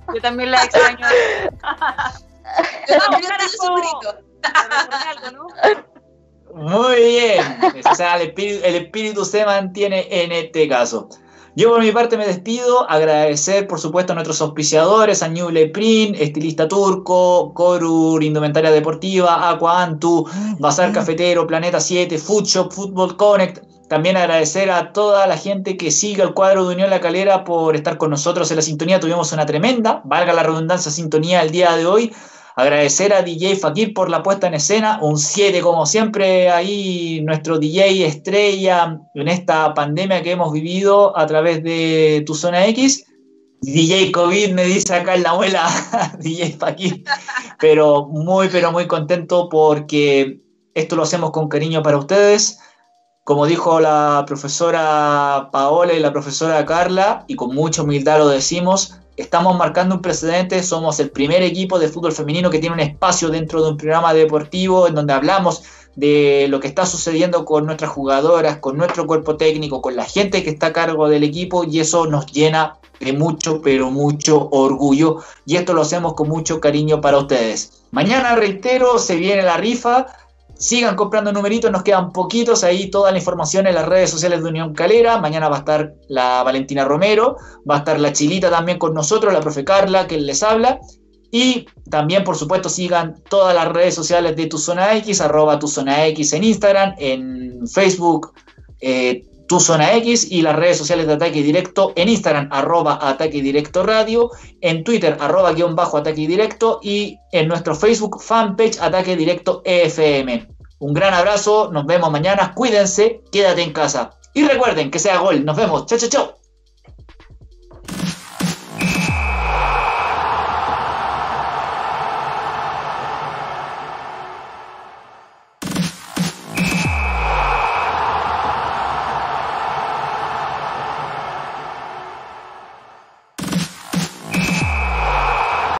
Yo también la extraño. Vamos, carajo. ¿No? Muy bien. O sea, el espíritu, el espíritu se mantiene en este caso. Yo por mi parte me despido, agradecer por supuesto a nuestros auspiciadores, a New Leprin, Estilista Turco, Corur, Indumentaria Deportiva, Aqua Antu, Bazar Cafetero, Planeta siete, Food Shop, Football Connect. También agradecer a toda la gente que sigue el cuadro de Unión La Calera por estar con nosotros en la sintonía. Tuvimos una tremenda, valga la redundancia, sintonía el día de hoy. Agradecer a D J Fakir por la puesta en escena, un siete como siempre, ahí nuestro D J estrella en esta pandemia que hemos vivido a través de Tu Zona X. D J COVID me dice acá en la abuela, D J Fakir, pero muy, pero muy contento porque esto lo hacemos con cariño para ustedes. Como dijo la profesora Paola y la profesora Carla, y con mucha humildad lo decimos, estamos marcando un precedente, somos el primer equipo de fútbol femenino que tiene un espacio dentro de un programa deportivo en donde hablamos de lo que está sucediendo con nuestras jugadoras, con nuestro cuerpo técnico, con la gente que está a cargo del equipo, y eso nos llena de mucho, pero mucho orgullo, y esto lo hacemos con mucho cariño para ustedes. Mañana, reitero, se viene la rifa. Sigan comprando numeritos, nos quedan poquitos, ahí toda la información en las redes sociales de Unión Calera. Mañana va a estar la Valentina Romero, va a estar la Chilita también con nosotros, la profe Carla, que les habla. Y también, por supuesto, sigan todas las redes sociales de Tu Zona X, arroba Tu Zona X en Instagram, en Facebook, eh, Tu Zona X, y las redes sociales de Ataque Directo en Instagram, arroba Ataque Directo Radio, en Twitter, arroba guión bajo Ataque Directo, y en nuestro Facebook fanpage Ataque Directo E F M. Un gran abrazo, nos vemos mañana, cuídense, quédate en casa. Y recuerden que sea gol, nos vemos, chao, chao, chao.